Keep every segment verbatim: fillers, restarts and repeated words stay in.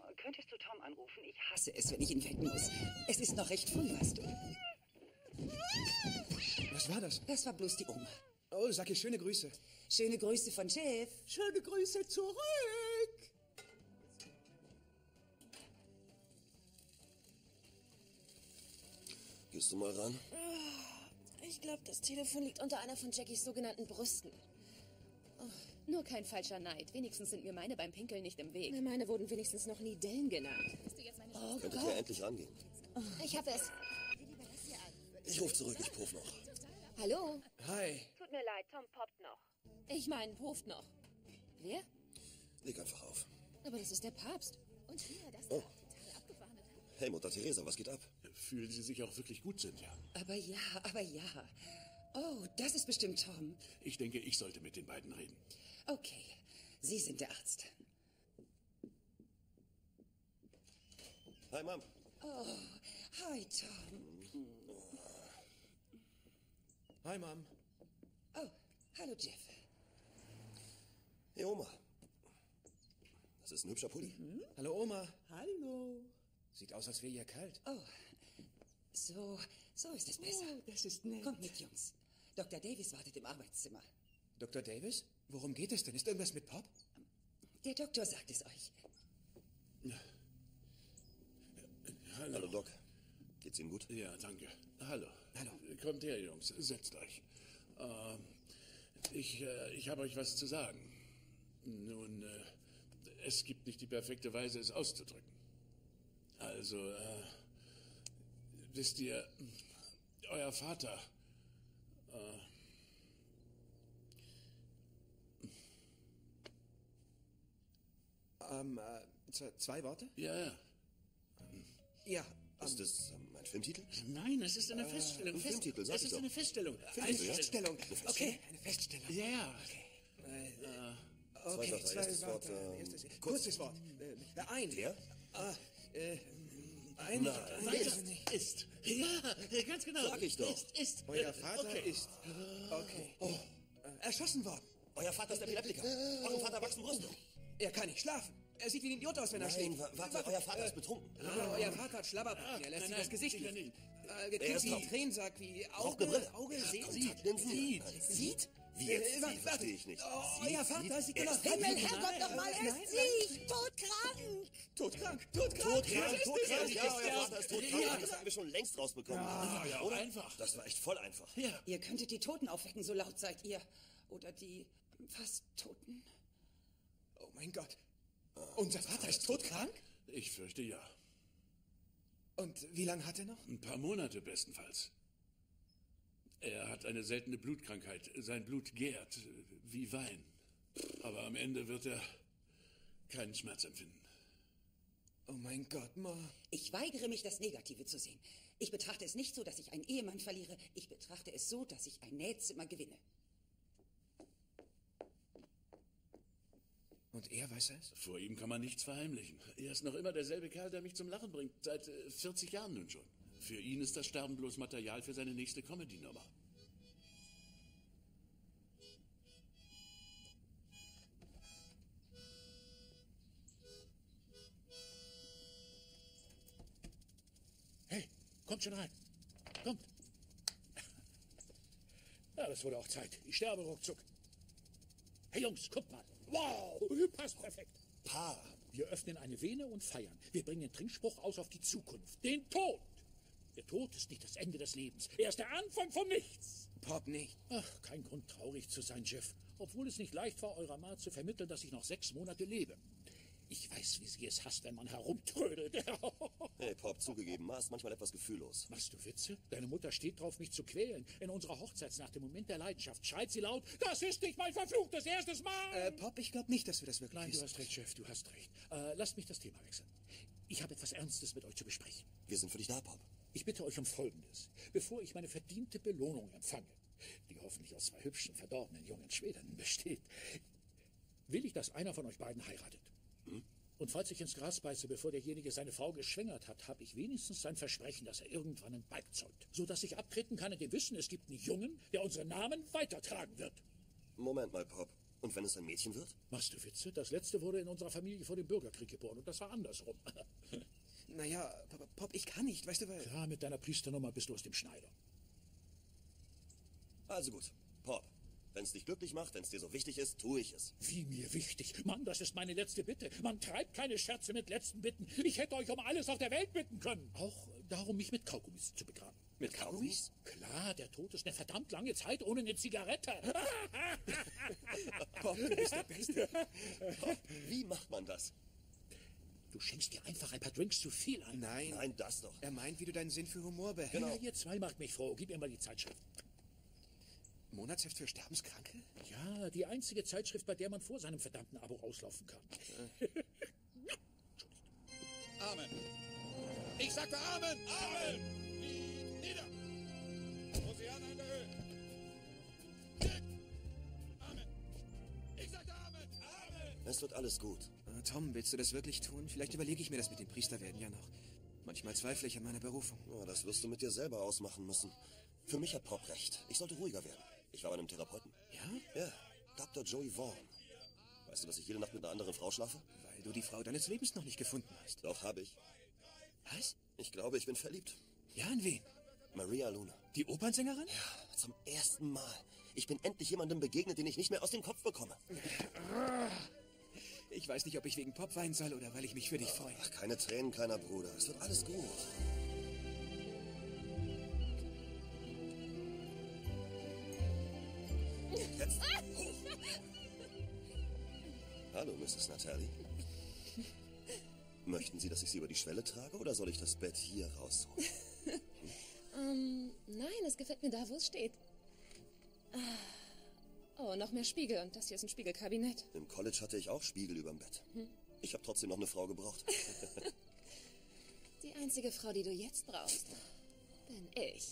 könntest du Tom anrufen? Ich hasse es, wenn ich ihn wecken muss. Es ist noch recht früh, weißt du. Was war das? Das war bloß die Oma. Oh, sag ihr schöne Grüße. Schöne Grüße von Jeff. Schöne Grüße zurück. Gehst du mal ran? Ich glaube, das Telefon liegt unter einer von Jackies sogenannten Brüsten. Oh, nur kein falscher Neid. Wenigstens sind mir meine beim Pinkeln nicht im Weg. Meine wurden wenigstens noch nie Dellen genannt. Oh, könntet ihr endlich rangehen? Oh. Ich hab es. Ich ruf zurück, ich puff noch. Hallo? Hi. Tut mir leid, Tom poppt noch. Ich meine, puft noch. Wer? Leg einfach auf. Aber das ist der Papst. Und hier, das oh. total abgefahrene. Hey, Mutter Teresa, was geht ab? Fühlen Sie sich auch wirklich gut, Cynthia? Aber ja, aber ja. Oh, das ist bestimmt Tom. Ich denke, ich sollte mit den beiden reden. Okay, Sie sind der Arzt. Hi, Mom. Oh, hi, Tom. Hi, Mom. Oh, hallo, Jeff. Hey, Oma. Das ist ein hübscher Pulli. Mhm. Hallo, Oma. Hallo. Sieht aus, als wäre ihr kalt. Oh, so, so ist es besser. Oh, das ist nett. Kommt mit, Jungs. Doktor Davis wartet im Arbeitszimmer. Doktor Davis? Worum geht es denn? Ist irgendwas mit Pop? Der Doktor sagt es euch. Hallo. Hallo, Doc. Geht's Ihnen gut? Ja, danke. Hallo. Hallo. Kommt her, Jungs. Setzt euch. Äh, ich äh, ich habe euch was zu sagen. Nun, äh, es gibt nicht die perfekte Weise, es auszudrücken. Also, äh, wisst ihr, euer Vater... Äh, Ähm, äh, zwei Worte? Ja, ja. Ja. Ist das ähm, ein Filmtitel? Nein, es ist eine äh, Feststellung. Ein Filmtitel, sag Es ich ist doch. eine Feststellung. Eine Eine Feststellung. Feststellung. Okay, eine Feststellung. Ja, ja. Okay. Äh, Zwei okay, Wörter, zwei erstes Wort, Wörter. ähm, Erstes, kurz. kurzes Wort. Äh, ein. Der? Ah, äh, ein. Nein. ein Weiter. Ist. Ja, ganz genau. Sag ich doch. Ist, ist. Euer Vater okay. ist. Okay. Oh, äh, erschossen worden. Euer Vater ist Epileptiker. Eurem Vater wachsen Brüste. Er kann nicht schlafen. Er sieht wie ein Idiot aus, wenn er Nein, schläft. wa- warte, euer Vater ist betrunken. Aber euer Vater hat Schlabberbacken. Er lässt Nein, sich nein, das Gesicht sicher nicht. nicht. Äh, Er ist wie taub. Tränensack, wie Braucht eine Brille. Auge, Auge, sieht. Kontaktlinsen. Sieht. Sieht? Wie jetzt? Äh, Sieht, warte, verstehe ich nicht. Oh, Sieht, euer Vater sieht. sieht Er genau. ist Himmel, Nein, Herrgott, nein, nochmal, nein, er nein, ist sie! Todkrank! Todkrank, todkrank. Todkrank, todkrank, Ja, ja, euer ja. Vater ist todkrank. Ja. Das haben wir schon längst rausbekommen. Ja, ja, Oder? einfach. Das war echt voll einfach. Ja. Ihr könntet die Toten aufwecken, so laut seid ihr. Oder die fast Toten. Oh mein Gott. Unser Vater ist todkrank? Ich fürchte ja. Und wie lange hat er noch? Ein paar Monate bestenfalls. Er hat eine seltene Blutkrankheit. Sein Blut gärt äh, wie Wein. Aber am Ende wird er keinen Schmerz empfinden. Oh mein Gott, Ma. Ich weigere mich, das Negative zu sehen. Ich betrachte es nicht so, dass ich einen Ehemann verliere. Ich betrachte es so, dass ich ein Nähzimmer gewinne. Und er weiß es? Vor ihm kann man nichts verheimlichen. Er ist noch immer derselbe Kerl, der mich zum Lachen bringt. Seit äh, vierzig Jahren nun schon. Für ihn ist das Sterben bloß Material für seine nächste Comedy-Nummer. Hey, kommt schon rein. Kommt. Ja, das wurde auch Zeit. Ich sterbe ruckzuck. Hey Jungs, guckt mal. Wow, passt perfekt. Pa. Wir öffnen eine Vene und feiern. Wir bringen den Trinkspruch aus auf die Zukunft. Den Tod. Der Tod ist nicht das Ende des Lebens. Er ist der Anfang von nichts. Pop nicht. Ach, kein Grund traurig zu sein, Jeff. Obwohl es nicht leicht war, eurer Ma zu vermitteln, dass ich noch sechs Monate lebe. Ich weiß, wie sie es hasst, wenn man herumtrödelt. Hey, Pop, zugegeben, Ma ist manchmal etwas gefühllos. Machst du Witze? Deine Mutter steht drauf, mich zu quälen. In unserer Hochzeitsnacht, im Moment der Leidenschaft, schreit sie laut, das ist nicht mein verfluchtes erstes Mal! Äh, Pop, ich glaube nicht, dass wir das wirklich Nein, du wissen. hast recht, Chef, du hast recht. Äh, lasst mich das Thema wechseln. Ich habe etwas Ernstes mit euch zu besprechen. Wir sind für dich da, Pop. Ich bitte euch um Folgendes. Bevor ich meine verdiente Belohnung empfange, die hoffentlich aus zwei hübschen, verdorbenen jungen Schwedern besteht, will ich, dass einer von euch beiden heiratet. Hm? Und falls ich ins Gras beiße, bevor derjenige seine Frau geschwängert hat, habe ich wenigstens sein Versprechen, dass er irgendwann ein Weib zeugt. So dass ich abtreten kann in dem Wissen, es gibt einen Jungen, der unseren Namen weitertragen wird. Moment mal, Pop. Und wenn es ein Mädchen wird? Machst du Witze? Das letzte wurde in unserer Familie vor dem Bürgerkrieg geboren und das war andersrum. Naja, Pop, ich kann nicht, weißt du, weil... Klar, mit deiner Priesternummer bist du aus dem Schneider. Also gut, Pop. Wenn es dich glücklich macht, wenn es dir so wichtig ist, tue ich es. Wie mir wichtig. Mann, das ist meine letzte Bitte. Man treibt keine Scherze mit letzten Bitten. Ich hätte euch um alles auf der Welt bitten können. Auch darum, mich mit Kaugummis zu begraben. Mit Kaugummis? Klar, der Tod ist eine verdammt lange Zeit ohne eine Zigarette. Pop, du bist der Beste. Pop, wie macht man das? Du schenkst dir einfach ein paar Drinks zu viel ein. Nein. Nein, das doch. Er meint, wie du deinen Sinn für Humor behältst. Genau. Ja, ihr zwei macht mich froh. Gib mir mal die Zeitschrift. Monatsheft für Sterbenskranke? Ja, die einzige Zeitschrift, bei der man vor seinem verdammten Abo auslaufen kann. Amen. Ich sagte Amen. Amen. Nieder. Ozean an der Höhe. Amen. Ich sagte Amen. Amen. Es wird alles gut. Äh, Tom, willst du das wirklich tun? Vielleicht überlege ich mir das mit dem Priesterwerden ja noch. Manchmal zweifle ich an meiner Berufung. Ja, das wirst du mit dir selber ausmachen müssen. Für mich hat Pop recht. Ich sollte ruhiger werden. Ich war bei einem Therapeuten. Ja? Ja, Doktor Joey Vaughn. Weißt du, dass ich jede Nacht mit einer anderen Frau schlafe? Weil du die Frau deines Lebens noch nicht gefunden hast. Doch, habe ich. Was? Ich glaube, ich bin verliebt. Ja, in wen? Maria Luna. Die Opernsängerin? Ja, zum ersten Mal. Ich bin endlich jemandem begegnet, den ich nicht mehr aus dem Kopf bekomme. Ich weiß nicht, ob ich wegen Pop weinen soll oder weil ich mich für dich freue. Ach, keine Tränen, kleiner Bruder. Es wird alles gut. Jetzt hoch. Hallo, Misses Natalie. Möchten Sie, dass ich Sie über die Schwelle trage oder soll ich das Bett hier rausholen? ähm, nein, es gefällt mir da, wo es steht. Oh, noch mehr Spiegel und das hier ist ein Spiegelkabinett. Im College hatte ich auch Spiegel überm Bett. Ich habe trotzdem noch eine Frau gebraucht. Die einzige Frau, die du jetzt brauchst, bin ich.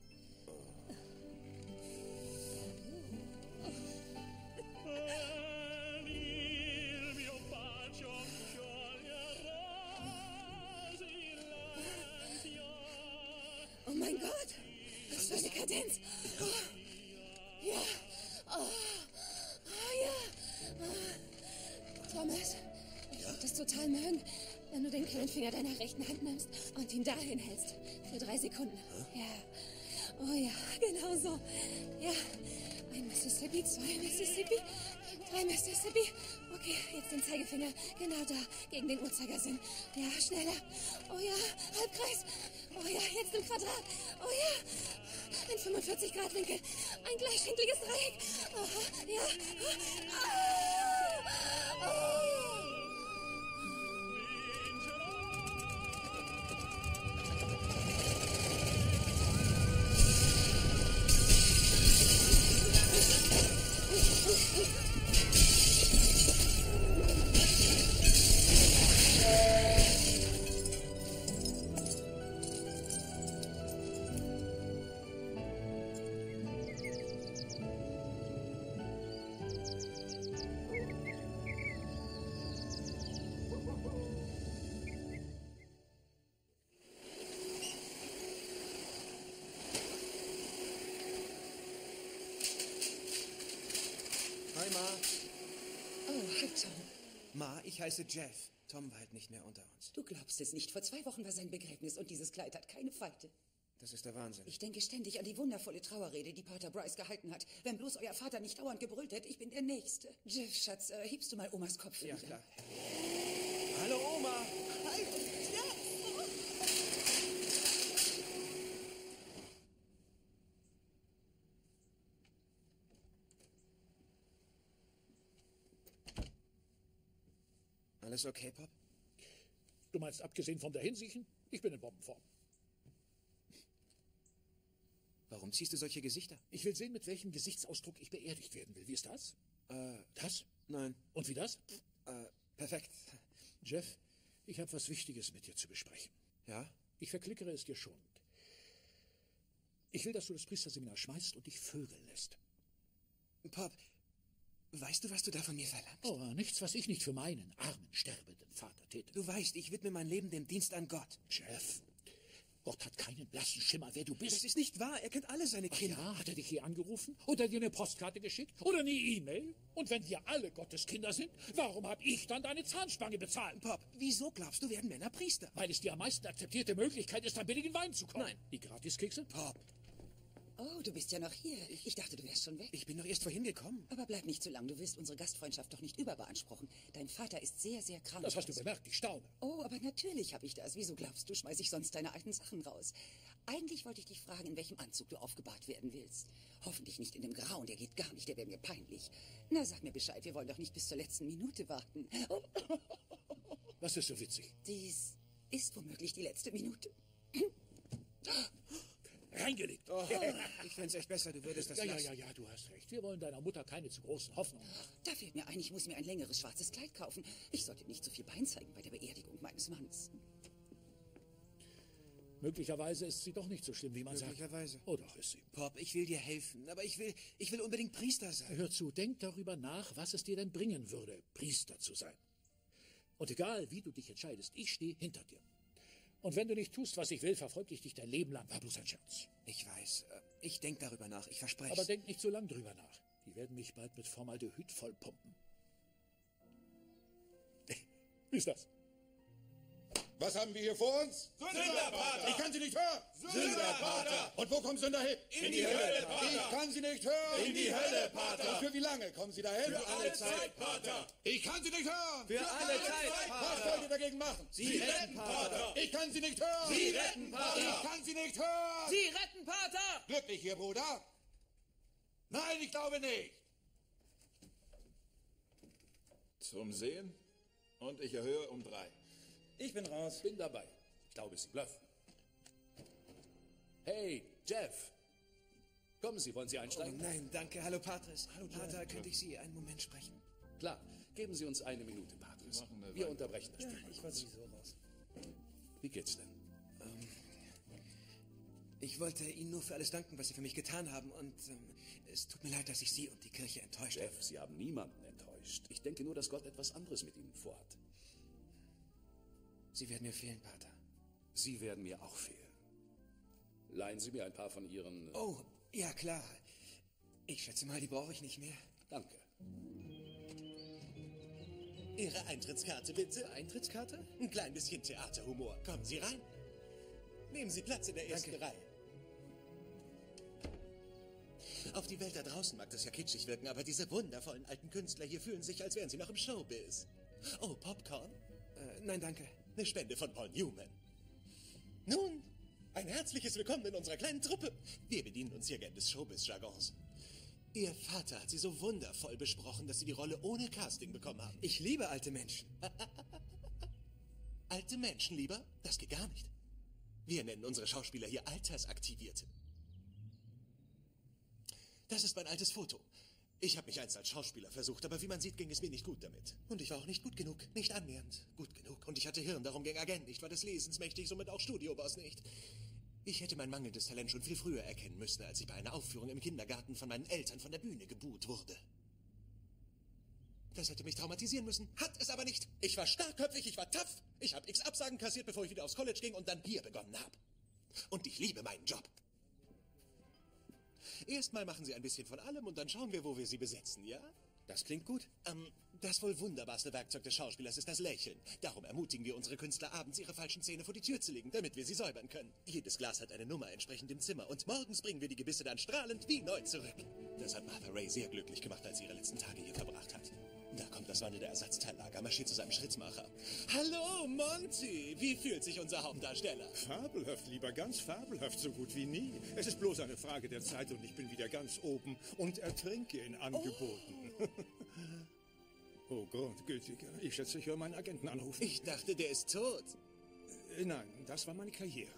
Oh mein Gott, was für eine Kadenz. Oh. Ja, oh, oh ja. Oh. Thomas, ich würde das total mögen, wenn du den kleinen Finger deiner rechten Hand nimmst und ihn dahin hältst. Für drei Sekunden. Huh? Ja. Oh ja, genau so. Ja. Ein Mississippi, zwei Mississippi, drei Mississippi. Okay, jetzt den Zeigefinger. Genau da, gegen den Uhrzeigersinn. Ja, schneller. Oh ja, Halbkreis. Oh ja, jetzt im Quadrat. Oh ja, ein fünfundvierzig Grad Winkel. Ein gleichwinkliges Dreieck. Oh, ja. Ah, oh. Hi, Ma. Oh, hi, Tom. Ma, ich heiße Jeff. Tom war halt nicht mehr unter uns. Du glaubst es nicht. Vor zwei Wochen war sein Begräbnis und dieses Kleid hat keine Falte. Das ist der Wahnsinn. Ich denke ständig an die wundervolle Trauerrede, die Pater Bryce gehalten hat. Wenn bloß euer Vater nicht dauernd gebrüllt hätte, ich bin der Nächste. Jeff, Schatz, äh, hebst du mal Omas Kopf für Ja, mich klar. an? Hallo, Oma. Hi, Jeff. Alles okay, Pop? Du meinst, abgesehen von der Hinsichten? Ich bin in Bombenform. Warum ziehst du solche Gesichter? Ich will sehen, mit welchem Gesichtsausdruck ich beerdigt werden will. Wie ist das? Äh, Das? nein. Und wie das? Äh, perfekt. Jeff, ich habe was Wichtiges mit dir zu besprechen. Ja? Ich verklickere es dir schon. Ich will, dass du das Priesterseminar schmeißt und dich vögeln lässt. Pop, weißt du, was du da von mir verlangst? Oh, nichts, was ich nicht für meinen armen, sterbenden Vater täte. Du weißt, ich widme mein Leben dem Dienst an Gott. Jeff, Gott hat keinen blassen Schimmer, wer du bist. Das ist nicht wahr. Er kennt alle seine Ach Kinder. ja, hat er dich hier angerufen? Oder dir eine Postkarte geschickt? Oder eine E-Mail? Und wenn wir alle Gottes Kinder sind, warum habe ich dann deine Zahnspange bezahlt? Pop, wieso glaubst du, werden Männer Priester? Weil es die am meisten akzeptierte Möglichkeit ist, an billigen Wein zu kommen. Nein. Die Gratiskekse? Pop, Oh, du bist ja noch hier. Ich dachte, du wärst schon weg. ich bin doch erst vorhin gekommen. Aber bleib nicht zu lang. Du willst unsere Gastfreundschaft doch nicht überbeanspruchen. Dein Vater ist sehr, sehr krank. Das hast du bemerkt, ich staune. Oh, aber natürlich habe ich das. Wieso glaubst du, schmeiß ich sonst deine alten Sachen raus? Eigentlich wollte ich dich fragen, in welchem Anzug du aufgebahrt werden willst. Hoffentlich nicht in dem Grauen, der geht gar nicht, der wäre mir peinlich. Na, sag mir Bescheid, wir wollen doch nicht bis zur letzten Minute warten. Oh. Was ist so witzig? Dies ist womöglich die letzte Minute. Reingelegt. Oh, ich fände es echt besser, du würdest das Ja, ja, lassen. ja, ja, du hast recht. Wir wollen deiner Mutter keine zu großen Hoffnungen machen. Da fällt mir ein, ich muss mir ein längeres schwarzes Kleid kaufen. Ich sollte nicht so viel Bein zeigen bei der Beerdigung meines Mannes. Möglicherweise ist sie doch nicht so schlimm, wie man sagt. Möglicherweise. Oh, doch ist sie. Pop, ich will dir helfen, aber ich will, ich will unbedingt Priester sein. Hör zu, denk darüber nach, was es dir denn bringen würde, Priester zu sein. Und egal, wie du dich entscheidest, ich stehe hinter dir. Und wenn du nicht tust, was ich will, verfolge ich dich dein Leben lang. War bloß ein Scherz. Ich weiß, äh, ich denke darüber nach, ich verspreche Aber denk nicht so lang drüber nach. Die werden mich bald mit Formaldehyd vollpumpen. Wie ist das? Was haben wir hier vor uns? Sünderpater! Ich kann Sie nicht hören! Sünderpater! Und wo kommen Sünder hin? In die Hölle, Pater! Ich kann Sie nicht hören! In die Hölle, Pater! Und für wie lange kommen Sie dahin? Für alle Zeit, Pater! Ich kann Sie nicht hören! Für alle Zeit, Was wollt ihr dagegen machen? Sie retten, Pater! Ich kann Sie nicht hören! Sie retten, Pater! Ich kann Sie nicht hören! Sie retten, Pater! Glücklich hier, Bruder? Nein, ich glaube nicht! Zum Sehen. Und ich erhöhe um drei. Ich bin raus. Bin dabei. Ich glaube, Sie bluffen. Hey, Jeff. Kommen Sie, wollen Sie Oh einsteigen? nein, danke. Hallo, Patris. Hallo, Pater, könnte ich Sie einen Moment sprechen? Klar, geben Sie uns eine Minute, Patris. Wir machen eine Wir Weile. unterbrechen das Ja, Spiel. ich war sowieso raus. Wie geht's denn? Ich wollte Ihnen nur für alles danken, was Sie für mich getan haben. Und ähm, es tut mir leid, dass ich Sie und die Kirche enttäuscht habe. Jeff, Sie haben niemanden enttäuscht. Ich denke nur, dass Gott etwas anderes mit Ihnen vorhat. Sie werden mir fehlen, Pater. Sie werden mir auch fehlen. Leihen Sie mir ein paar von Ihren... Oh, ja klar. Ich schätze mal, die brauche ich nicht mehr. Danke. Ihre Eintrittskarte, bitte. Eintrittskarte? Ein klein bisschen Theaterhumor. Kommen Sie rein. Nehmen Sie Platz in der ersten Danke. Reihe. Auf die Welt da draußen mag das ja kitschig wirken, aber diese wundervollen alten Künstler hier fühlen sich, als wären sie noch im Showbiz. Oh, Popcorn? Äh, nein, danke. Eine Spende von Paul Newman. Nun, ein herzliches Willkommen in unserer kleinen Truppe. Wir bedienen uns hier gern des Showbiz-Jargons. Ihr Vater hat Sie so wundervoll besprochen, dass Sie die Rolle ohne Casting bekommen haben. Ich liebe alte Menschen. Alte Menschen lieber? Das geht gar nicht. Wir nennen unsere Schauspieler hier Altersaktivierte. Das ist mein altes Foto. Ich habe mich einst als Schauspieler versucht, aber wie man sieht, ging es mir nicht gut damit. Und ich war auch nicht gut genug, nicht annähernd gut genug. Und ich hatte Hirn, darum ging Agent nicht, war des Lesens mächtig, somit auch Studioboss nicht. Ich hätte mein mangelndes Talent schon viel früher erkennen müssen, als ich bei einer Aufführung im Kindergarten von meinen Eltern von der Bühne gebuht wurde. Das hätte mich traumatisieren müssen, hat es aber nicht. Ich war starkköpfig, ich war tough. Ich habe x Absagen kassiert, bevor ich wieder aufs College ging und dann hier begonnen habe. Und ich liebe meinen Job. Erstmal machen Sie ein bisschen von allem und dann schauen wir, wo wir Sie besetzen, ja? Das klingt gut. Ähm, das wohl wunderbarste Werkzeug des Schauspielers ist das Lächeln. Darum ermutigen wir unsere Künstler abends, ihre falschen Zähne vor die Tür zu legen, damit wir sie säubern können. Jedes Glas hat eine Nummer entsprechend im Zimmer und morgens bringen wir die Gebisse dann strahlend wie neu zurück. Das hat Martha Ray sehr glücklich gemacht, als sie ihre letzten Tage hier verbracht hat. Da kommt das wandelnde Ersatzteillager, marschiert zu seinem Schrittmacher. Hallo, Monty! Wie fühlt sich unser Hauptdarsteller? Fabelhaft, lieber, ganz fabelhaft, so gut wie nie. Es ist bloß eine Frage der Zeit und ich bin wieder ganz oben und ertrinke in Angeboten. Oh, oh Gott, gütiger. Ich schätze, ich höre meinen Agenten anrufen. Ich dachte, der ist tot. Äh, Nein, das war meine Karriere.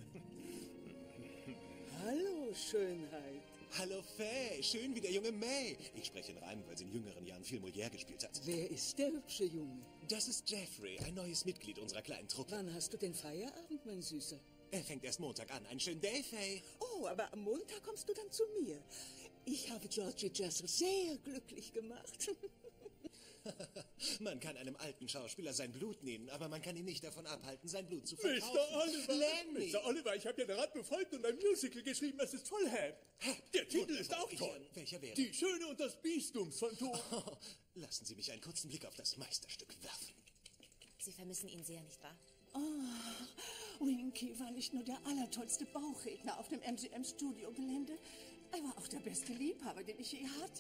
Hallo, Schönheit. Hallo, Faye. Schön wie der junge May. Ich spreche in Reimen, weil sie in jüngeren Jahren viel Molière gespielt hat. Wer ist der hübsche Junge? Das ist Jeffrey, ein neues Mitglied unserer kleinen Truppe. Wann hast du den Feierabend, mein Süßer? Er fängt erst Montag an. Einen schönen Day, Faye. Oh, aber am Montag kommst du dann zu mir. Ich habe Georgie Jessel sehr glücklich gemacht. Man kann einem alten Schauspieler sein Blut nehmen, aber man kann ihn nicht davon abhalten, sein Blut zu verkaufen. Mister Oliver! Lemmy! Mister Oliver, ich habe den Rat befolgt und ein Musical geschrieben, das ist voll Hab. Der Titel ist auch toll. Welcher wäre? Die Schöne und das Biestumsphantom. Oh, lassen Sie mich einen kurzen Blick auf das Meisterstück werfen. Sie vermissen ihn sehr, nicht wahr? Oh, Winky war nicht nur der allertollste Bauchredner auf dem M G M-Studiogelände, er war auch der beste Liebhaber, den ich je hatte.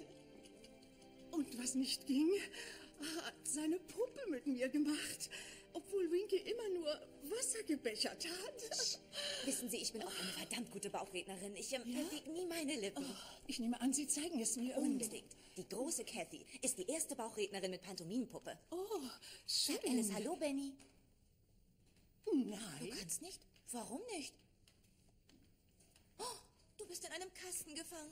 Und was nicht ging, hat seine Puppe mit mir gemacht, obwohl Winky immer nur Wasser gebechert hat. Wissen Sie, ich bin auch eine verdammt gute Bauchrednerin. Ich ähm, Ja? bewege nie meine Lippen. Oh, ich nehme an, Sie zeigen es mir. Unbedingt. Die große Cathy ist die erste Bauchrednerin mit Pantomimenpuppe. Oh, schön. Sag Alice, hallo, Benny. Nein. Du kannst nicht? Warum nicht? Oh, du bist in einem Kasten gefangen.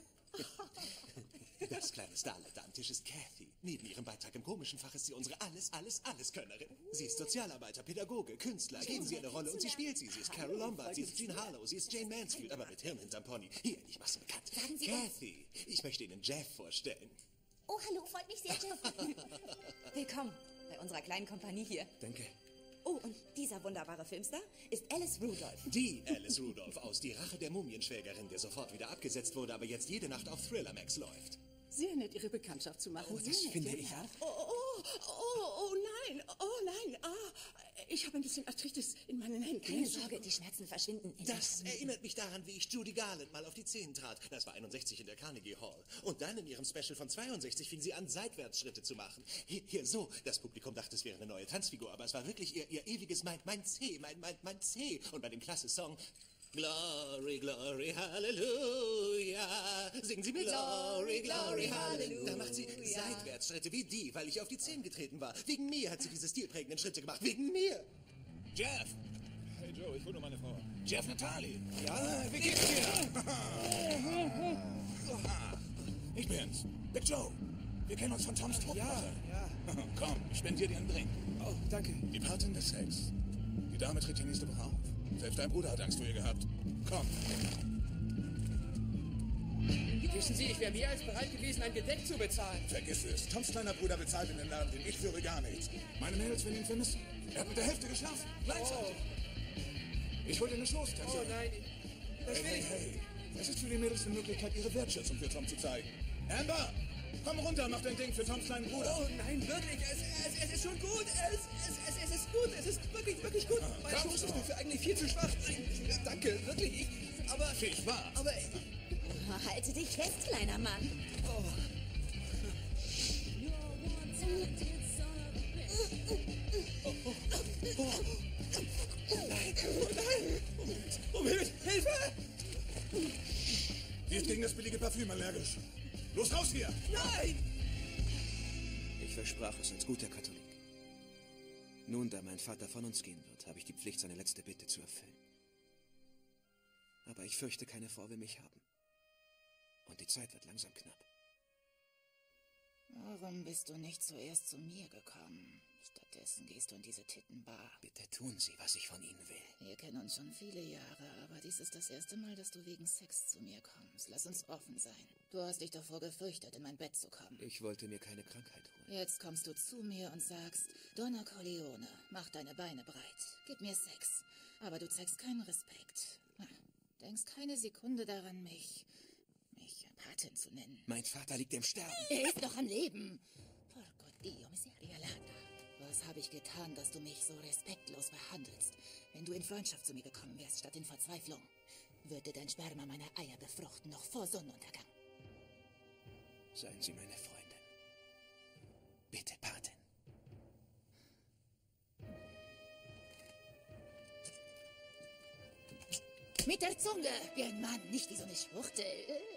Das kleine Starlet am Tisch ist Cathy. Neben ihrem Beitrag im komischen Fach ist sie unsere alles, alles, alles Könnerin. Sie ist Sozialarbeiter, Pädagoge, Künstler. Geben Sie eine Rolle und sie spielt sie. Sie ist Carol Lombard, sie ist Jean Harlow, sie ist Jane Mansfield, aber mit Hirn hinterm Pony. Hier, ich mach's bekannt. Sagen Sie Cathy, ich möchte Ihnen Jeff vorstellen. Oh, hallo, freut mich sehr, Jeff. Willkommen bei unserer kleinen Kompanie hier. Danke. Oh, und dieser wunderbare Filmstar ist Alice Rudolph. Die Alice Rudolph aus Die Rache der Mumienschwägerin, der sofort wieder abgesetzt wurde, aber jetzt jede Nacht auf Thriller Max läuft. Sehr nett, Ihre Bekanntschaft zu machen. Oh, das Sehr nett, finde ja. ich auch. Oh, oh, oh, oh, nein, oh, nein, ah, ich habe ein bisschen Arthritis in meinen Händen. Keine Sorge, die Schmerzen verschwinden. in Das ein paar erinnert mich daran, wie ich Judy Garland mal auf die Zehen trat. Das war einundsechzig in der Carnegie Hall. Und dann in ihrem Special von zweiundsechzig fing sie an, Seitwärtsschritte zu machen. Hier, hier so. Das Publikum dachte, es wäre eine neue Tanzfigur, aber es war wirklich ihr, ihr ewiges Mein, mein C, mein, mein, mein C. Und bei dem klasse Song Glory, Glory, Hallelujah. Singen Sie mit. Glory, Glory, Hallelujah. Da macht sie Seitwärtsschritte wie die, weil ich auf die Zehen getreten war. Wegen mir hat sie diese stilprägenden Schritte gemacht. Wegen mir. Jeff! Hey Joe, ich hole nur meine Frau. Jeff Natali! Ja, wie geht's dir? Ich bin's, Big Joe. Wir kennen uns von Toms Truppe. Ja, ja. Komm, ich spendiere dir einen Drink. Oh, danke. Die Patin des Sex. Die Dame tritt hier nächste Woche auf. Selbst dein Bruder hat Angst vor ihr gehabt. Komm. Wissen Sie, ich wäre mehr als bereit gewesen, ein Gedeck zu bezahlen. Vergiss es. Toms kleiner Bruder bezahlt in den Laden, den ich führe gar nichts. Meine Mädels werden ihn vermissen. Er hat mit der Hälfte geschlafen. Gleichzeitig. Ich hol dir eine Schoßtasse. Oh nein, das Hey, will hey, ich. hey. Es ist für die Mädels eine Möglichkeit, ihre Wertschätzung für Tom zu zeigen. Amber, komm runter, mach dein Ding für Toms kleinen Bruder. Oh nein, wirklich, es, es, es ist schon gut. Es, es, es, es ist gut, es ist wirklich, wirklich gut. Mein komm Schoß ist schon. dafür eigentlich viel zu schwach. Danke, wirklich, ich, aber... Viel Spaß. Aber... Oh, halte dich fest, kleiner Mann. Oh. Nein, oh nein! Um Hilfe! Hilfe! Sie ist gegen das billige Parfüm allergisch. Los, raus hier! Nein! Ich versprach es als guter Katholik. Nun, da mein Vater von uns gehen wird, habe ich die Pflicht, seine letzte Bitte zu erfüllen. Aber ich fürchte, keine Frau will mich haben. Und die Zeit wird langsam knapp. Warum bist du nicht zuerst zu mir gekommen? Stattdessen gehst du in diese Tittenbar. Bitte tun Sie, was ich von Ihnen will. Wir kennen uns schon viele Jahre, aber dies ist das erste Mal, dass du wegen Sex zu mir kommst. Lass uns offen sein. Du hast dich davor gefürchtet, in mein Bett zu kommen. Ich wollte mir keine Krankheit holen. Jetzt kommst du zu mir und sagst, Donna Corleone, mach deine Beine breit, gib mir Sex. Aber du zeigst keinen Respekt. Denkst keine Sekunde daran, mich, mich Patin zu nennen. Mein Vater liegt im Sterben. Er ist noch am Leben. Porco Dio, miseria lata. Was habe ich getan, dass du mich so respektlos behandelst? Wenn du in Freundschaft zu mir gekommen wärst, statt in Verzweiflung, würde dein Sperma meine Eier befruchten, noch vor Sonnenuntergang. Seien Sie meine Freundin. Bitte, Patin. Mit der Zunge, wie ein Mann, nicht wie so eine Schwuchtel.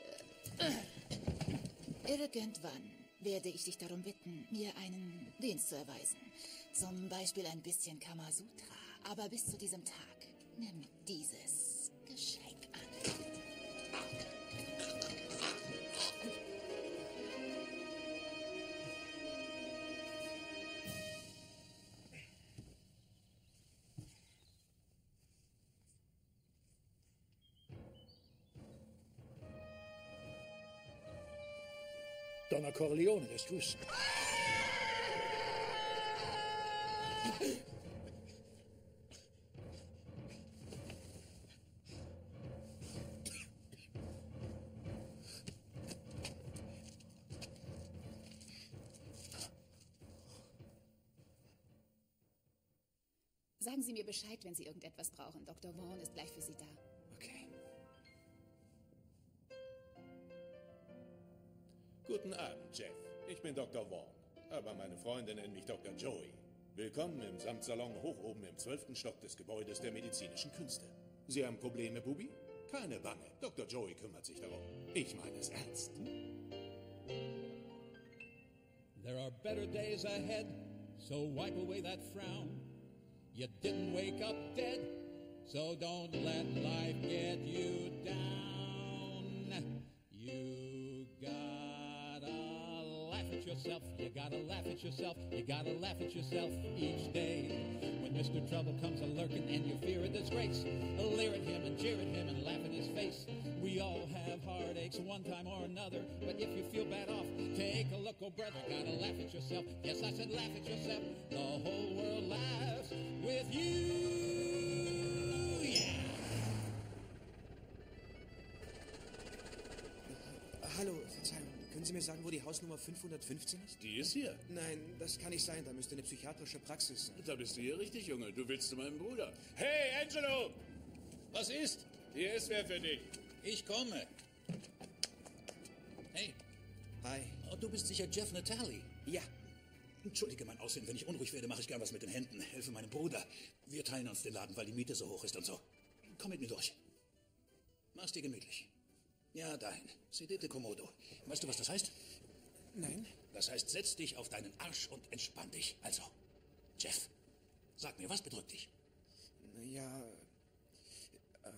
Irgendwann werde ich dich darum bitten, mir einen Dienst zu erweisen. Zum Beispiel ein bisschen Kamasutra. Aber bis zu diesem Tag, nimm dieses Geschenk an. Donna Corleone lässt grüßen. Sagen Sie mir Bescheid, wenn Sie irgendetwas brauchen. Doktor Vaughn ist gleich für Sie da. Okay. Guten Abend, Jeff. Ich bin Doktor Vaughn, aber meine Freunde nennen mich Doktor Joey. Willkommen im Samtsalon hoch oben im zwölften Stock des Gebäudes der medizinischen Künste. Sie haben Probleme, Bubi? Keine Bange, Doktor Joey kümmert sich darum. Ich meine es ernst. There are better days ahead, so wipe away that frown. You didn't wake up dead, so don't let life get you down. You gotta laugh at yourself, you gotta laugh at yourself, you gotta laugh at yourself each day. When Mister Trouble comes a-lurking and you fear a disgrace, leer at him and jeer at him and laugh in his face. We all have heartaches one time or another, but if you feel bad off, take a look, oh brother, gotta laugh at yourself. Yes, I said laugh at yourself. The whole world laughs with you. Yeah. Hallo, Verzeihung. Können Sie mir sagen, wo die Hausnummer fünfhundertfünfzehn ist? Die ist hier. Nein, das kann nicht sein. Da müsste eine psychiatrische Praxis sein. Da bist du hier richtig, Junge. Du willst zu meinem Bruder. Hey, Angelo! Was ist? Hier ist wer für dich. Ich komme. Hey. Hi. Oh, du bist sicher Jeff Natali. Ja. Entschuldige mein Aussehen. Wenn ich unruhig werde, mache ich gern was mit den Händen. Helfe meinem Bruder. Wir teilen uns den Laden, weil die Miete so hoch ist und so. Komm mit mir durch. Mach's dir gemütlich. Ja, dahin. Sedete Komodo. Weißt du, was das heißt? Nein. Das heißt, setz dich auf deinen Arsch und entspann dich. Also, Jeff, sag mir, was bedrückt dich? Ja, äh,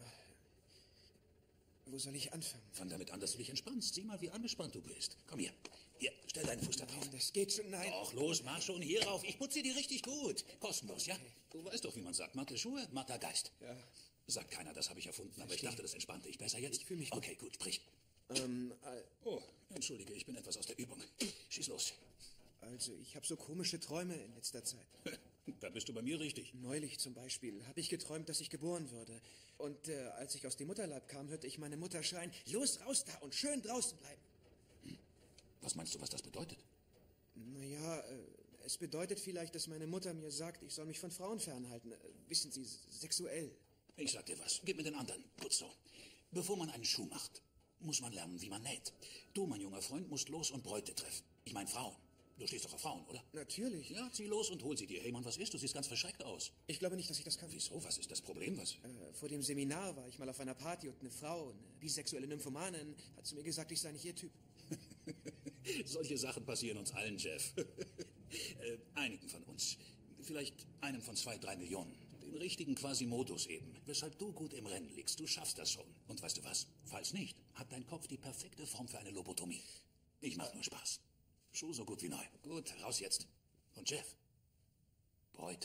wo soll ich anfangen? Fang damit an, dass du dich entspannst. Sieh mal, wie angespannt du bist. Komm hier. Hier, stell deinen Fuß da drauf. Nein, das geht schon, nein. Doch, los, mach schon hier rauf. Ich putze dir richtig gut. Kostenlos, ja? Okay. Du weißt doch, wie man sagt. Matte Schuhe, matter Geist. Ja. Sagt keiner, das habe ich erfunden, aber ich dachte, das entspannte dich besser jetzt. Ich fühle mich gut. Okay, gut, sprich. Ähm, äh, oh, entschuldige, ich bin etwas aus der Übung. Schieß los. Also, ich habe so komische Träume in letzter Zeit. Da bist du bei mir richtig. Neulich zum Beispiel habe ich geträumt, dass ich geboren würde. Und äh, als ich aus dem Mutterleib kam, hörte ich meine Mutter schreien, los, raus da und schön draußen bleiben. Hm. Was meinst du, was das bedeutet? Naja, äh, es bedeutet vielleicht, dass meine Mutter mir sagt, ich soll mich von Frauen fernhalten. Äh, wissen Sie, sexuell. Ich sag dir was, gib mir den anderen. Gut so. Bevor man einen Schuh macht, muss man lernen, wie man näht. Du, mein junger Freund, musst los und Bräute treffen. Ich meine Frauen. Du stehst doch auf Frauen, oder? Natürlich. Ja, zieh los und hol sie dir. Hey Mann, was ist? Du siehst ganz verschreckt aus. Ich glaube nicht, dass ich das kann. Wieso? Was ist das Problem? Was? Äh, vor dem Seminar war ich mal auf einer Party und eine Frau, eine bisexuelle Nymphomanin, hat zu mir gesagt, ich sei nicht ihr Typ. Solche Sachen passieren uns allen, Jeff. äh, einigen von uns. Vielleicht einem von zwei, drei Millionen. Den richtigen Quasimodos eben. Weshalb du gut im Rennen liegst. Du schaffst das schon. Und weißt du was? Falls nicht, hat dein Kopf die perfekte Form für eine Lobotomie. Ich mach nur Spaß. Schuh so gut wie neu. Gut, raus jetzt. Und Jeff? Bräute.